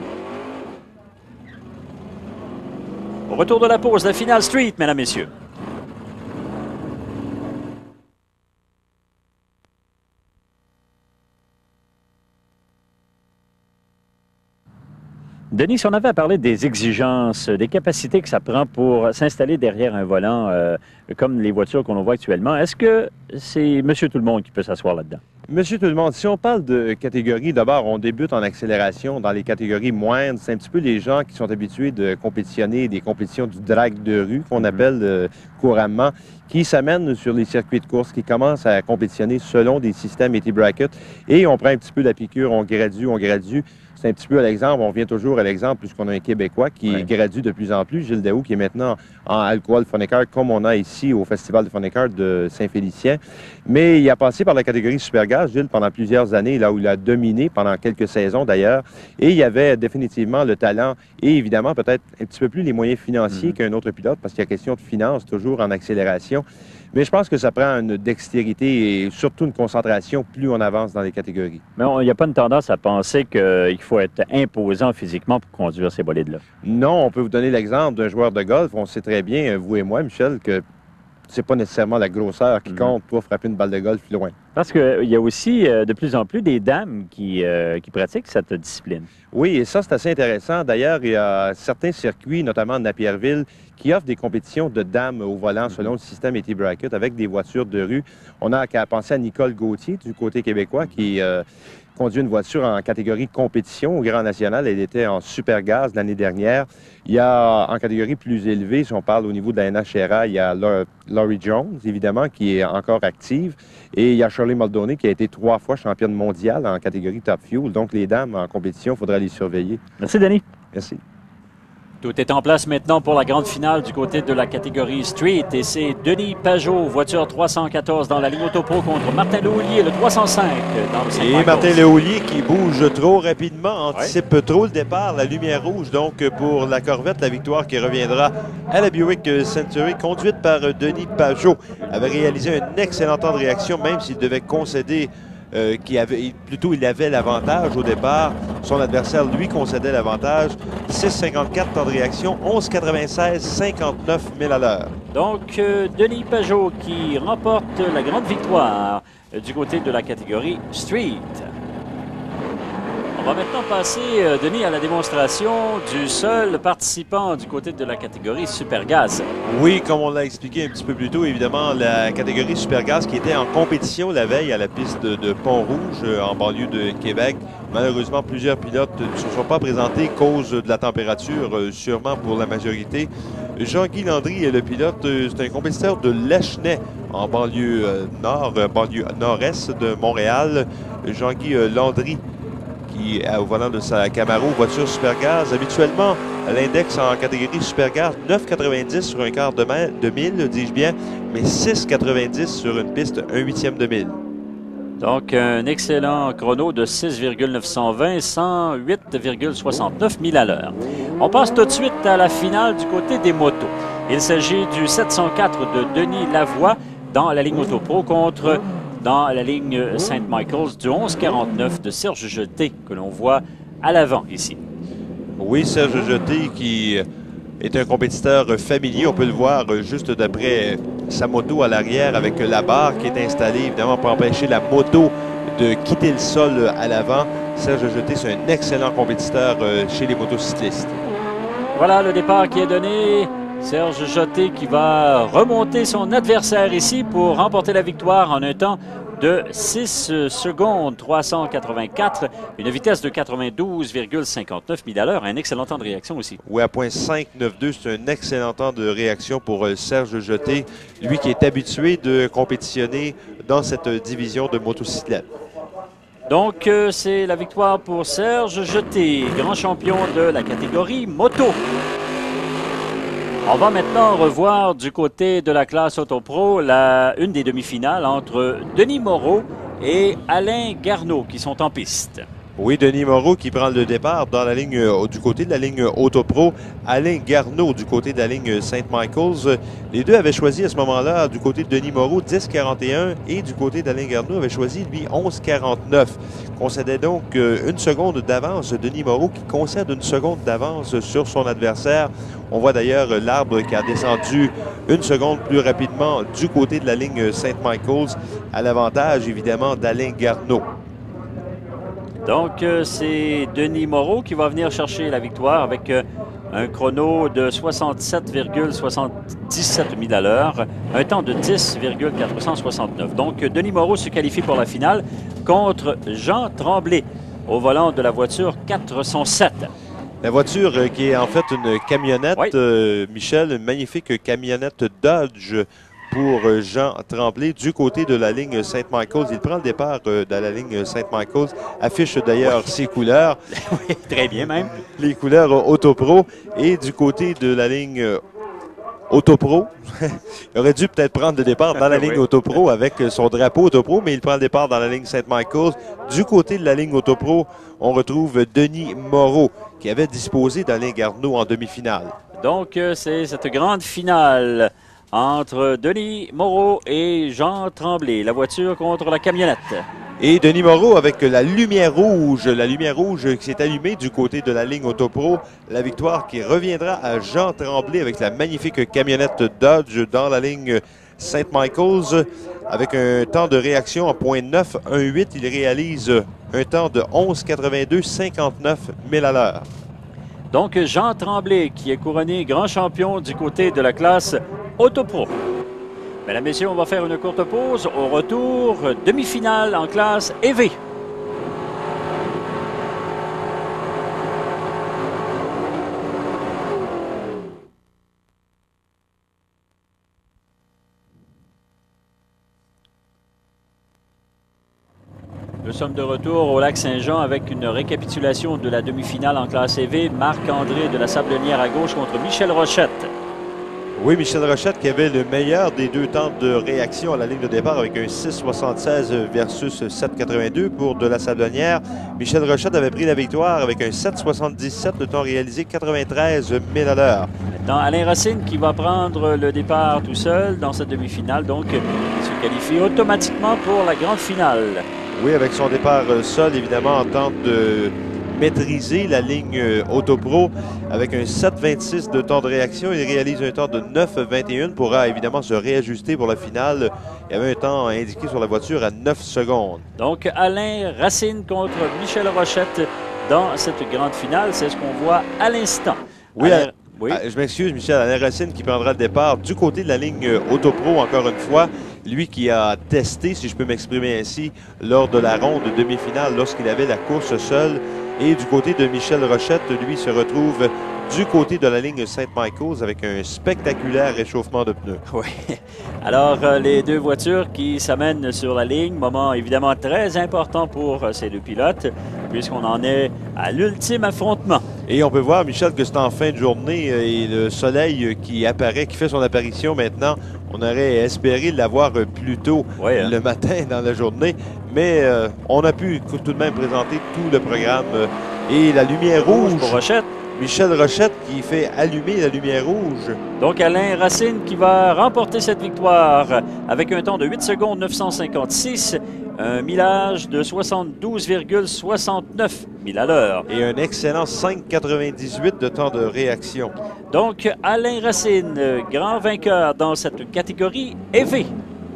Au retour de la pause, la finale Street, mesdames, messieurs. Denis, si on avait à parler des exigences, des capacités que ça prend pour s'installer derrière un volant, euh, comme les voitures qu'on voit actuellement, est-ce que c'est monsieur tout le monde qui peut s'asseoir là-dedans? Monsieur tout le monde, si on parle de catégories, d'abord, on débute en accélération dans les catégories moindres. C'est un petit peu les gens qui sont habitués de compétitionner des compétitions du drag de rue, qu'on appelle euh, couramment, qui s'amènent sur les circuits de course, qui commencent à compétitionner selon des systèmes anti-bracket. Et on prend un petit peu la piqûre, on gradue, on gradue. C'est un petit peu à l'exemple, on revient toujours à l'exemple, puisqu'on a un Québécois qui ouais. gradue de plus en plus, Gilles Daou, qui est maintenant en alcool Funny Car, comme on a ici au Festival de Funny Car de Saint-Félicien. Mais il a passé par la catégorie Supergas, Gilles, pendant plusieurs années, là où il a dominé, pendant quelques saisons d'ailleurs. Et il y avait définitivement le talent et évidemment peut-être un petit peu plus les moyens financiers mmh. qu'un autre pilote, parce qu'il y a question de finances, toujours en accélération. Mais je pense que ça prend une dextérité et surtout une concentration plus on avance dans les catégories. Mais il n'y a pas une tendance à penser qu'il faut être imposant physiquement pour conduire ces bolides-là? Non, on peut vous donner l'exemple d'un joueur de golf. On sait très bien, vous et moi, Michel, que c'est pas nécessairement la grosseur qui Mhm. compte pour frapper une balle de golf loin. Parce qu'il y a aussi euh, de plus en plus des dames qui, euh, qui pratiquent cette discipline. Oui, et ça, c'est assez intéressant. D'ailleurs, il y a certains circuits, notamment de Napierville, qui offrent des compétitions de dames au volant selon le système A T Bracket avec des voitures de rue. On a qu'à penser à Nicole Gauthier du côté québécois qui euh, conduit une voiture en catégorie compétition au Grand National. Elle était en super gaz l'année dernière. Il y a en catégorie plus élevée, si on parle au niveau de la N H R A, il y a Laurie Jones, évidemment, qui est encore active. Et il y a Shirley Muldowney qui a été trois fois championne mondiale en catégorie Top Fuel. Donc les dames en compétition, il faudra les surveiller. Merci, Denis. Merci. Tout est en place maintenant pour la grande finale du côté de la catégorie Street. Et c'est Denis Pajot, voiture trois cent quatorze dans la ligne Autopro contre Martin Lehouillier, le trois cent cinq dans le Saint Et Michaels. Martin Lehouillier qui bouge trop rapidement, anticipe ouais. trop le départ, la lumière rouge. Donc pour la Corvette, la victoire qui reviendra à la Buick Century, conduite par Denis Pajot, avait réalisé un excellent temps de réaction, même s'il devait concéder Euh, qui avait, plutôt il avait l'avantage au départ. Son adversaire, lui, concédait l'avantage. six cinquante-quatre temps de réaction, onze quatre-vingt-seize, cinquante-neuf milles à l'heure. Donc, euh, Denis Pajot qui remporte la grande victoire euh, du côté de la catégorie Street. On va maintenant passer, euh, Denis, à la démonstration du seul participant du côté de la catégorie Supergaz. Oui, comme on l'a expliqué un petit peu plus tôt, évidemment, la catégorie Supergaz qui était en compétition la veille à la piste de, de Pont-Rouge, euh, en banlieue de Québec. Malheureusement, plusieurs pilotes ne se sont pas présentés cause de la température, euh, sûrement pour la majorité. Jean-Guy Landry est le pilote, euh, c'est un compétiteur de Lachenay, en banlieue euh, nord, euh, banlieue nord-est de Montréal. Jean-Guy euh, Landry, qui est au volant de sa Camaro, voiture Supergaz. Habituellement, l'index en catégorie Supergaz, neuf quatre-vingt-dix sur un quart de, de mille, dis-je bien, mais six quatre-vingt-dix sur une piste, un huitième de mille. Donc, un excellent chrono de six neuf cent vingt, cent huit virgule soixante-neuf milles à l'heure. On passe tout de suite à la finale du côté des motos. Il s'agit du sept cent quatre de Denis Lavoie dans la ligne Autopro contre... dans la ligne Saint Michaels du onze quarante-neuf de Serge Jeté que l'on voit à l'avant ici. Oui, Serge Jeté qui est un compétiteur familier. On peut le voir juste d'après sa moto à l'arrière avec la barre qui est installée évidemment pour empêcher la moto de quitter le sol à l'avant. Serge Jeté, c'est un excellent compétiteur chez les motocyclistes. Voilà le départ qui est donné. Serge Jeté qui va remonter son adversaire ici pour remporter la victoire en un temps de six secondes trois cent quatre-vingt-quatre, une vitesse de quatre-vingt-douze virgule cinquante-neuf milles à l'heure, un excellent temps de réaction aussi. Oui, à point cinq quatre-vingt-douze, c'est un excellent temps de réaction pour Serge Jeté, lui qui est habitué de compétitionner dans cette division de motocyclette. Donc, euh, c'est la victoire pour Serge Jeté, grand champion de la catégorie moto. On va maintenant revoir du côté de la classe Autopro la, une des demi-finales entre Denis Moreau et Alain Garneau qui sont en piste. Oui, Denis Moreau qui prend le départ dans la ligne, euh, du côté de la ligne Autopro. Alain Garneau du côté de la ligne Saint Michaels. Les deux avaient choisi à ce moment-là, du côté de Denis Moreau, dix quarante et un et du côté d'Alain Garneau avait choisi, lui, onze quarante-neuf. Concédait donc euh, une seconde d'avance. Denis Moreau qui concède une seconde d'avance sur son adversaire. On voit d'ailleurs l'arbre qui a descendu une seconde plus rapidement du côté de la ligne Saint Michaels, à l'avantage, évidemment, d'Alain Garneau. Donc, euh, c'est Denis Moreau qui va venir chercher la victoire avec euh, un chrono de soixante-sept virgule soixante-dix-sept milles à l'heure, un temps de dix virgule quatre cent soixante-neuf. Donc, Denis Moreau se qualifie pour la finale contre Jean Tremblay au volant de la voiture quatre cent sept. La voiture euh, qui est en fait une camionnette, oui. euh, Michel, une magnifique camionnette Dodge pour Jean Tremblay du côté de la ligne Saint Michaels. Il prend le départ euh, de la ligne Saint Michaels, affiche d'ailleurs oui. ses couleurs. Oui, très bien même. Les couleurs euh, Autopro. Et du côté de la ligne euh, Autopro, il aurait dû peut-être prendre le départ dans la ligne oui. Autopro avec son drapeau Autopro, mais il prend le départ dans la ligne Saint Michaels. Du côté de la ligne Autopro, on retrouve Denis Moreau qui avait disposé d'Alain Garneau en demi-finale. Donc, euh, c'est cette grande finale entre Denis Moreau et Jean Tremblay, la voiture contre la camionnette. Et Denis Moreau avec la lumière rouge, la lumière rouge qui s'est allumée du côté de la ligne Autopro. La victoire qui reviendra à Jean Tremblay avec la magnifique camionnette Dodge dans la ligne Saint Michael's. Avec un temps de réaction en point neuf un huit, il réalise un temps de onze quatre-vingt-deux cinquante-neuf milles à l'heure. Donc, Jean Tremblay, qui est couronné grand champion du côté de la classe Autopro. Mesdames, Messieurs, on va faire une courte pause. Au retour, demi-finale en classe E V. Nous sommes de retour au Lac-Saint-Jean avec une récapitulation de la demi-finale en classe E V. Marc-André de la Sablonnière à gauche contre Michel Rochette. Oui, Michel Rochette qui avait le meilleur des deux temps de réaction à la ligne de départ avec un six soixante-seize versus sept quatre-vingt-deux pour de la Sablonnière. Michel Rochette avait pris la victoire avec un sept soixante-dix-sept, le temps réalisé quatre-vingt-treize milles à l'heure. Maintenant, Alain Racine qui va prendre le départ tout seul dans cette demi-finale, donc il se qualifie automatiquement pour la grande finale. Oui, avec son départ seul, évidemment, en tente de maîtriser la ligne Autopro avec un sept vingt-six de temps de réaction. Il réalise un temps de neuf vingt et un, pourra évidemment se réajuster pour la finale. Il y avait un temps indiqué sur la voiture à neuf secondes. Donc, Alain Racine contre Michel Rochette dans cette grande finale. C'est ce qu'on voit à l'instant. Oui, Alain... oui. Je m'excuse, Michel. Alain Racine qui prendra le départ du côté de la ligne Autopro, encore une fois. Lui qui a testé, si je peux m'exprimer ainsi, lors de la ronde de demi-finale, lorsqu'il avait la course seule. Et du côté de Michel Rochette, lui se retrouve du côté de la ligne Saint Michael's avec un spectaculaire réchauffement de pneus. Oui. Alors, euh, les deux voitures qui s'amènent sur la ligne, moment évidemment très important pour euh, ces deux pilotes, puisqu'on en est à l'ultime affrontement. Et on peut voir, Michel, que c'est en fin de journée euh, et le soleil qui apparaît, qui fait son apparition maintenant. On aurait espéré l'avoir plus tôt oui, hein? le matin dans la journée, mais euh, on a pu tout de même présenter tout le programme. Euh, et la lumière rouge, rouge pour Rochette. Michel Rochette qui fait allumer la lumière rouge. Donc Alain Racine qui va remporter cette victoire avec un temps de huit secondes neuf cent cinquante-six, un millage de soixante-douze virgule soixante-neuf milles à l'heure. Et un excellent cinq quatre-vingt-dix-huit de temps de réaction. Donc Alain Racine, grand vainqueur dans cette catégorie E V.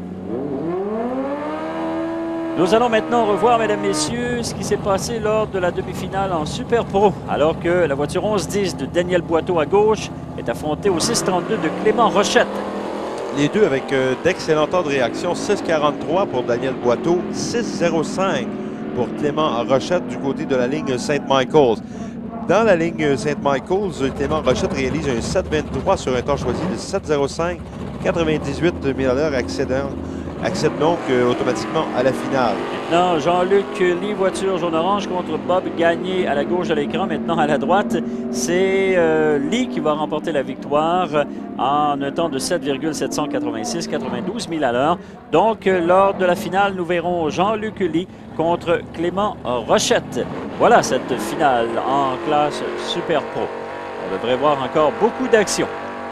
Nous allons maintenant revoir, mesdames, messieurs, ce qui s'est passé lors de la demi-finale en Super Pro, alors que la voiture onze dix de Daniel Boiteau à gauche est affrontée au six trente-deux de Clément Rochette. Les deux avec euh, d'excellents temps de réaction, six quarante-trois pour Daniel Boiteau, six zéro cinq pour Clément Rochette du côté de la ligne Saint Michael's. Dans la ligne Saint Michael's, Clément Rochette réalise un sept vingt-trois sur un temps choisi de sept zéro cinq, quatre-vingt-dix-huit milles à l'heure, accédant accède donc euh, automatiquement à la finale. Maintenant, Jean-Luc Lee, voiture jaune-orange contre Bob Gagné à la gauche de l'écran. Maintenant, à la droite, c'est euh, Lee qui va remporter la victoire en un temps de sept virgule sept cent quatre-vingt-six, quatre-vingt-douze milles à l'heure. Donc, euh, lors de la finale, nous verrons Jean-Luc Lee contre Clément Rochette. Voilà cette finale en classe Super Pro. On devrait voir encore beaucoup d'actions.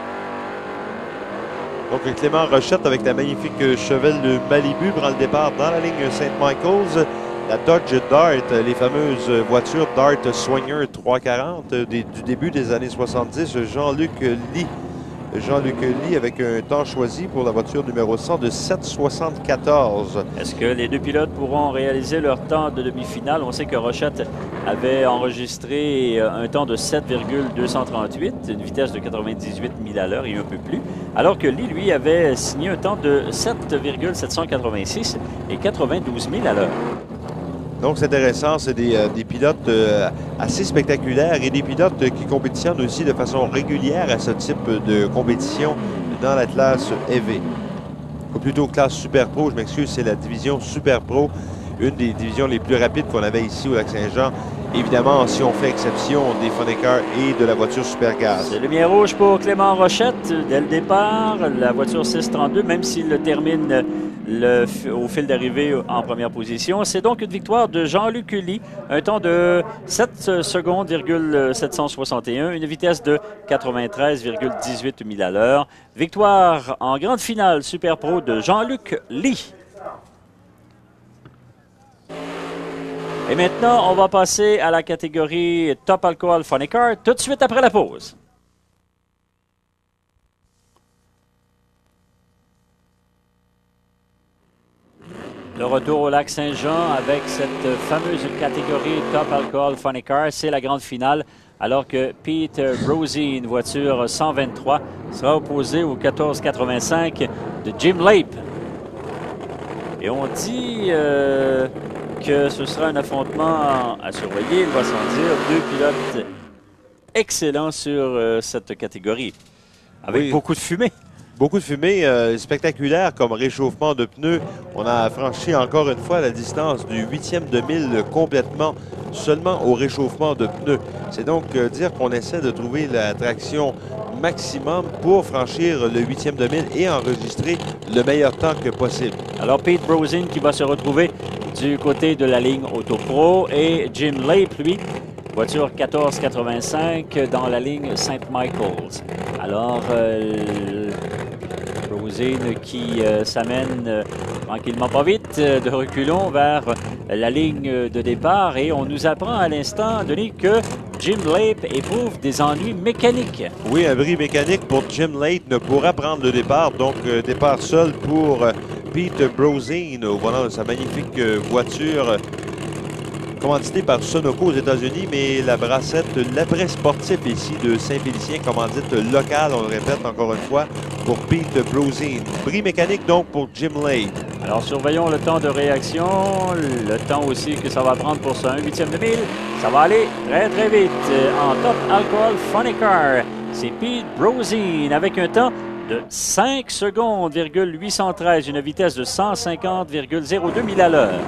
Donc Clément Rochette avec la magnifique Chevelle de Malibu prend le départ dans la ligne Saint Michael's. La Dodge Dart, les fameuses voitures Dart Swinger trois quarante des, du début des années soixante-dix. Jean-Luc Lee. Jean-Luc Lee avec un temps choisi pour la voiture numéro cent de sept soixante-quatorze. Est-ce que les deux pilotes pourront réaliser leur temps de demi-finale? On sait que Rochette avait enregistré un temps de sept virgule deux cent trente-huit, une vitesse de quatre-vingt-dix-huit milles à l'heure et un peu plus, alors que Lee, lui, avait signé un temps de sept virgule sept cent quatre-vingt-six et quatre-vingt-douze milles à l'heure. Donc, c'est intéressant. C'est des, euh, des pilotes euh, assez spectaculaires et des pilotes euh, qui compétitionnent aussi de façon régulière à ce type de compétition dans la classe E V. Ou plutôt classe Super Pro, je m'excuse, c'est la division Super Pro, une des divisions les plus rapides qu'on avait ici au Lac-Saint-Jean. Évidemment, si on fait exception des Funny Cars et de la voiture Super Gaz. C'est lumière rouge pour Clément Rochette dès le départ. La voiture six trente-deux, même s'il le termine le, au fil d'arrivée en première position. C'est donc une victoire de Jean-Luc Lee, un temps de sept secondes, sept cent soixante et un, une vitesse de quatre-vingt-treize virgule dix-huit milles à l'heure. Victoire en grande finale Super Pro de Jean-Luc Lee. Et maintenant, on va passer à la catégorie Top Alcohol Funny Car tout de suite après la pause. Le retour au lac Saint-Jean avec cette fameuse catégorie Top Alcohol Funny Car, c'est la grande finale. Alors que Pete Brosey, une voiture cent vingt-trois, sera opposé au quatorze quatre-vingt-cinq de Jim Lape. Et on dit euh, que ce sera un affrontement à surveiller, il va s'en dire. Deux pilotes excellents sur euh, cette catégorie, avec oui. beaucoup de fumée. Beaucoup de fumée euh, spectaculaire comme réchauffement de pneus. On a franchi encore une fois la distance du huitième de mille complètement seulement au réchauffement de pneus. C'est donc euh, dire qu'on essaie de trouver la traction maximum pour franchir le huitième de mille et enregistrer le meilleur temps que possible. Alors Pete Brosey qui va se retrouver du côté de la ligne Auto Pro et Jim Lape, lui, voiture quatorze quatre-vingt-cinq dans la ligne Saint Michaels. Alors, euh, Brosey qui euh, s'amène euh, tranquillement pas vite, euh, de reculons vers la ligne de départ. Et on nous apprend à l'instant, Denis, que Jim Lape éprouve des ennuis mécaniques. Oui, un bris mécanique pour Jim Lape ne pourra prendre le départ. Donc, euh, départ seul pour euh, Pete Brosey au volant de sa magnifique euh, voiture. Commandité par Sunoco aux États-Unis, mais la brassette, l'après-sportif ici de Saint-Félicien, commandite locale, on le répète encore une fois, pour Pete Brosey. Bris mécanique donc pour Jim Lape. Alors surveillons le temps de réaction, le temps aussi que ça va prendre pour ce un huitième de mille. Ça va aller très très vite. En Top Alcohol Funny Car, c'est Pete Brosey avec un temps de cinq secondes, huit cent treize, une vitesse de cent cinquante virgule zéro deux milles à l'heure.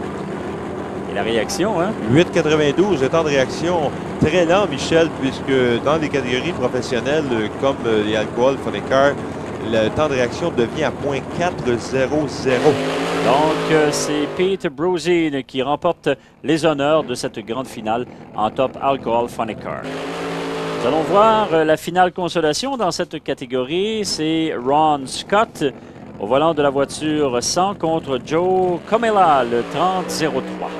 Et la réaction, hein? huit quatre-vingt-douze, le temps de réaction très lent, Michel, puisque dans les catégories professionnelles comme les Alcohol Funny Car, le temps de réaction devient à point quatre zéro zéro. Donc, euh, c'est Pete Brosey qui remporte les honneurs de cette grande finale en Top Alcohol Funny Car. Nous allons voir euh, la finale consolation dans cette catégorie. C'est Ron Scott au volant de la voiture cent contre Joe Comella, le trente zéro trois.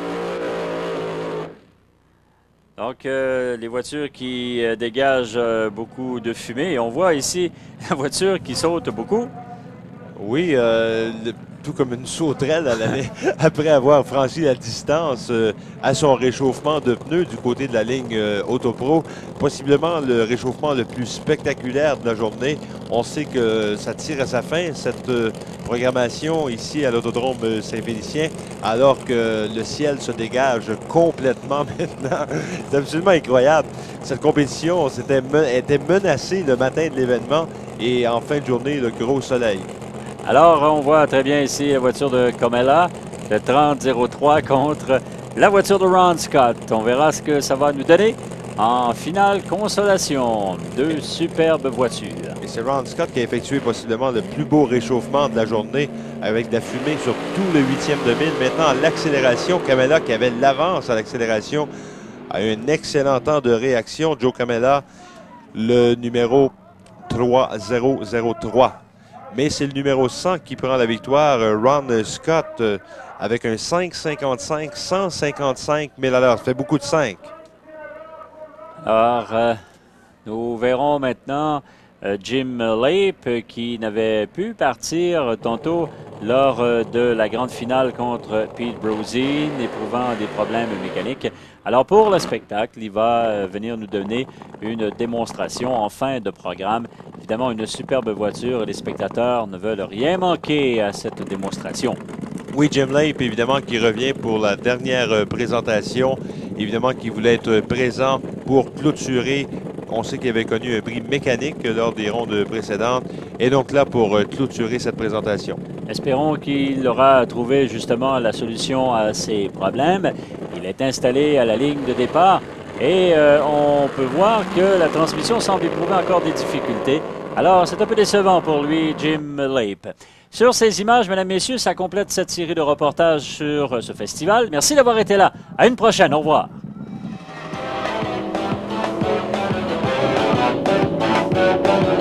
Donc, euh, les voitures qui euh, dégagent euh, beaucoup de fumée. Et on voit ici la voiture qui saute beaucoup. Oui, euh, le, tout comme une sauterelle, elle allait, après avoir franchi la distance euh, à son réchauffement de pneus du côté de la ligne euh, Auto Pro. Possiblement le réchauffement le plus spectaculaire de la journée. On sait que ça tire à sa fin, cette euh, programmation ici à l'Autodrome Saint-Félicien, alors que le ciel se dégage complètement maintenant. C'est absolument incroyable. Cette compétition était, était menacée le matin de l'événement et en fin de journée, le gros soleil. Alors, on voit très bien ici la voiture de Comella, le trente zéro trois contre la voiture de Ron Scott. On verra ce que ça va nous donner en finale consolation. Deux superbes voitures. Et c'est Ron Scott qui a effectué possiblement le plus beau réchauffement de la journée avec de la fumée sur tout le huitième de mille. Maintenant, l'accélération, Comella qui avait l'avance à l'accélération a eu un excellent temps de réaction. Joe Comella, le numéro trois zéro zéro trois. Mais c'est le numéro cent qui prend la victoire, Ron Scott, euh, avec un cinq cinquante-cinq, cent cinquante-cinq mille à l'heure. Ça fait beaucoup de cinq. Alors, euh, nous verrons maintenant euh, Jim Lape euh, qui n'avait pu partir tantôt lors euh, de la grande finale contre Pete Brosey, éprouvant des problèmes mécaniques. Alors, pour le spectacle, il va euh, venir nous donner une démonstration en fin de programme. Évidemment, une superbe voiture. Les spectateurs ne veulent rien manquer à cette démonstration. Oui, Jim Lape, évidemment, qui revient pour la dernière présentation. Évidemment, qui voulait être présent pour clôturer. On sait qu'il avait connu un bris mécanique lors des rondes précédentes. Et donc là, pour clôturer cette présentation. Espérons qu'il aura trouvé justement la solution à ces problèmes. Il est installé à la ligne de départ. Et euh, on peut voir que la transmission semble éprouver encore des difficultés. Alors, c'est un peu décevant pour lui, Jim Lape. Sur ces images, mesdames, messieurs, ça complète cette série de reportages sur ce festival. Merci d'avoir été là. À une prochaine. Au revoir. Thank you.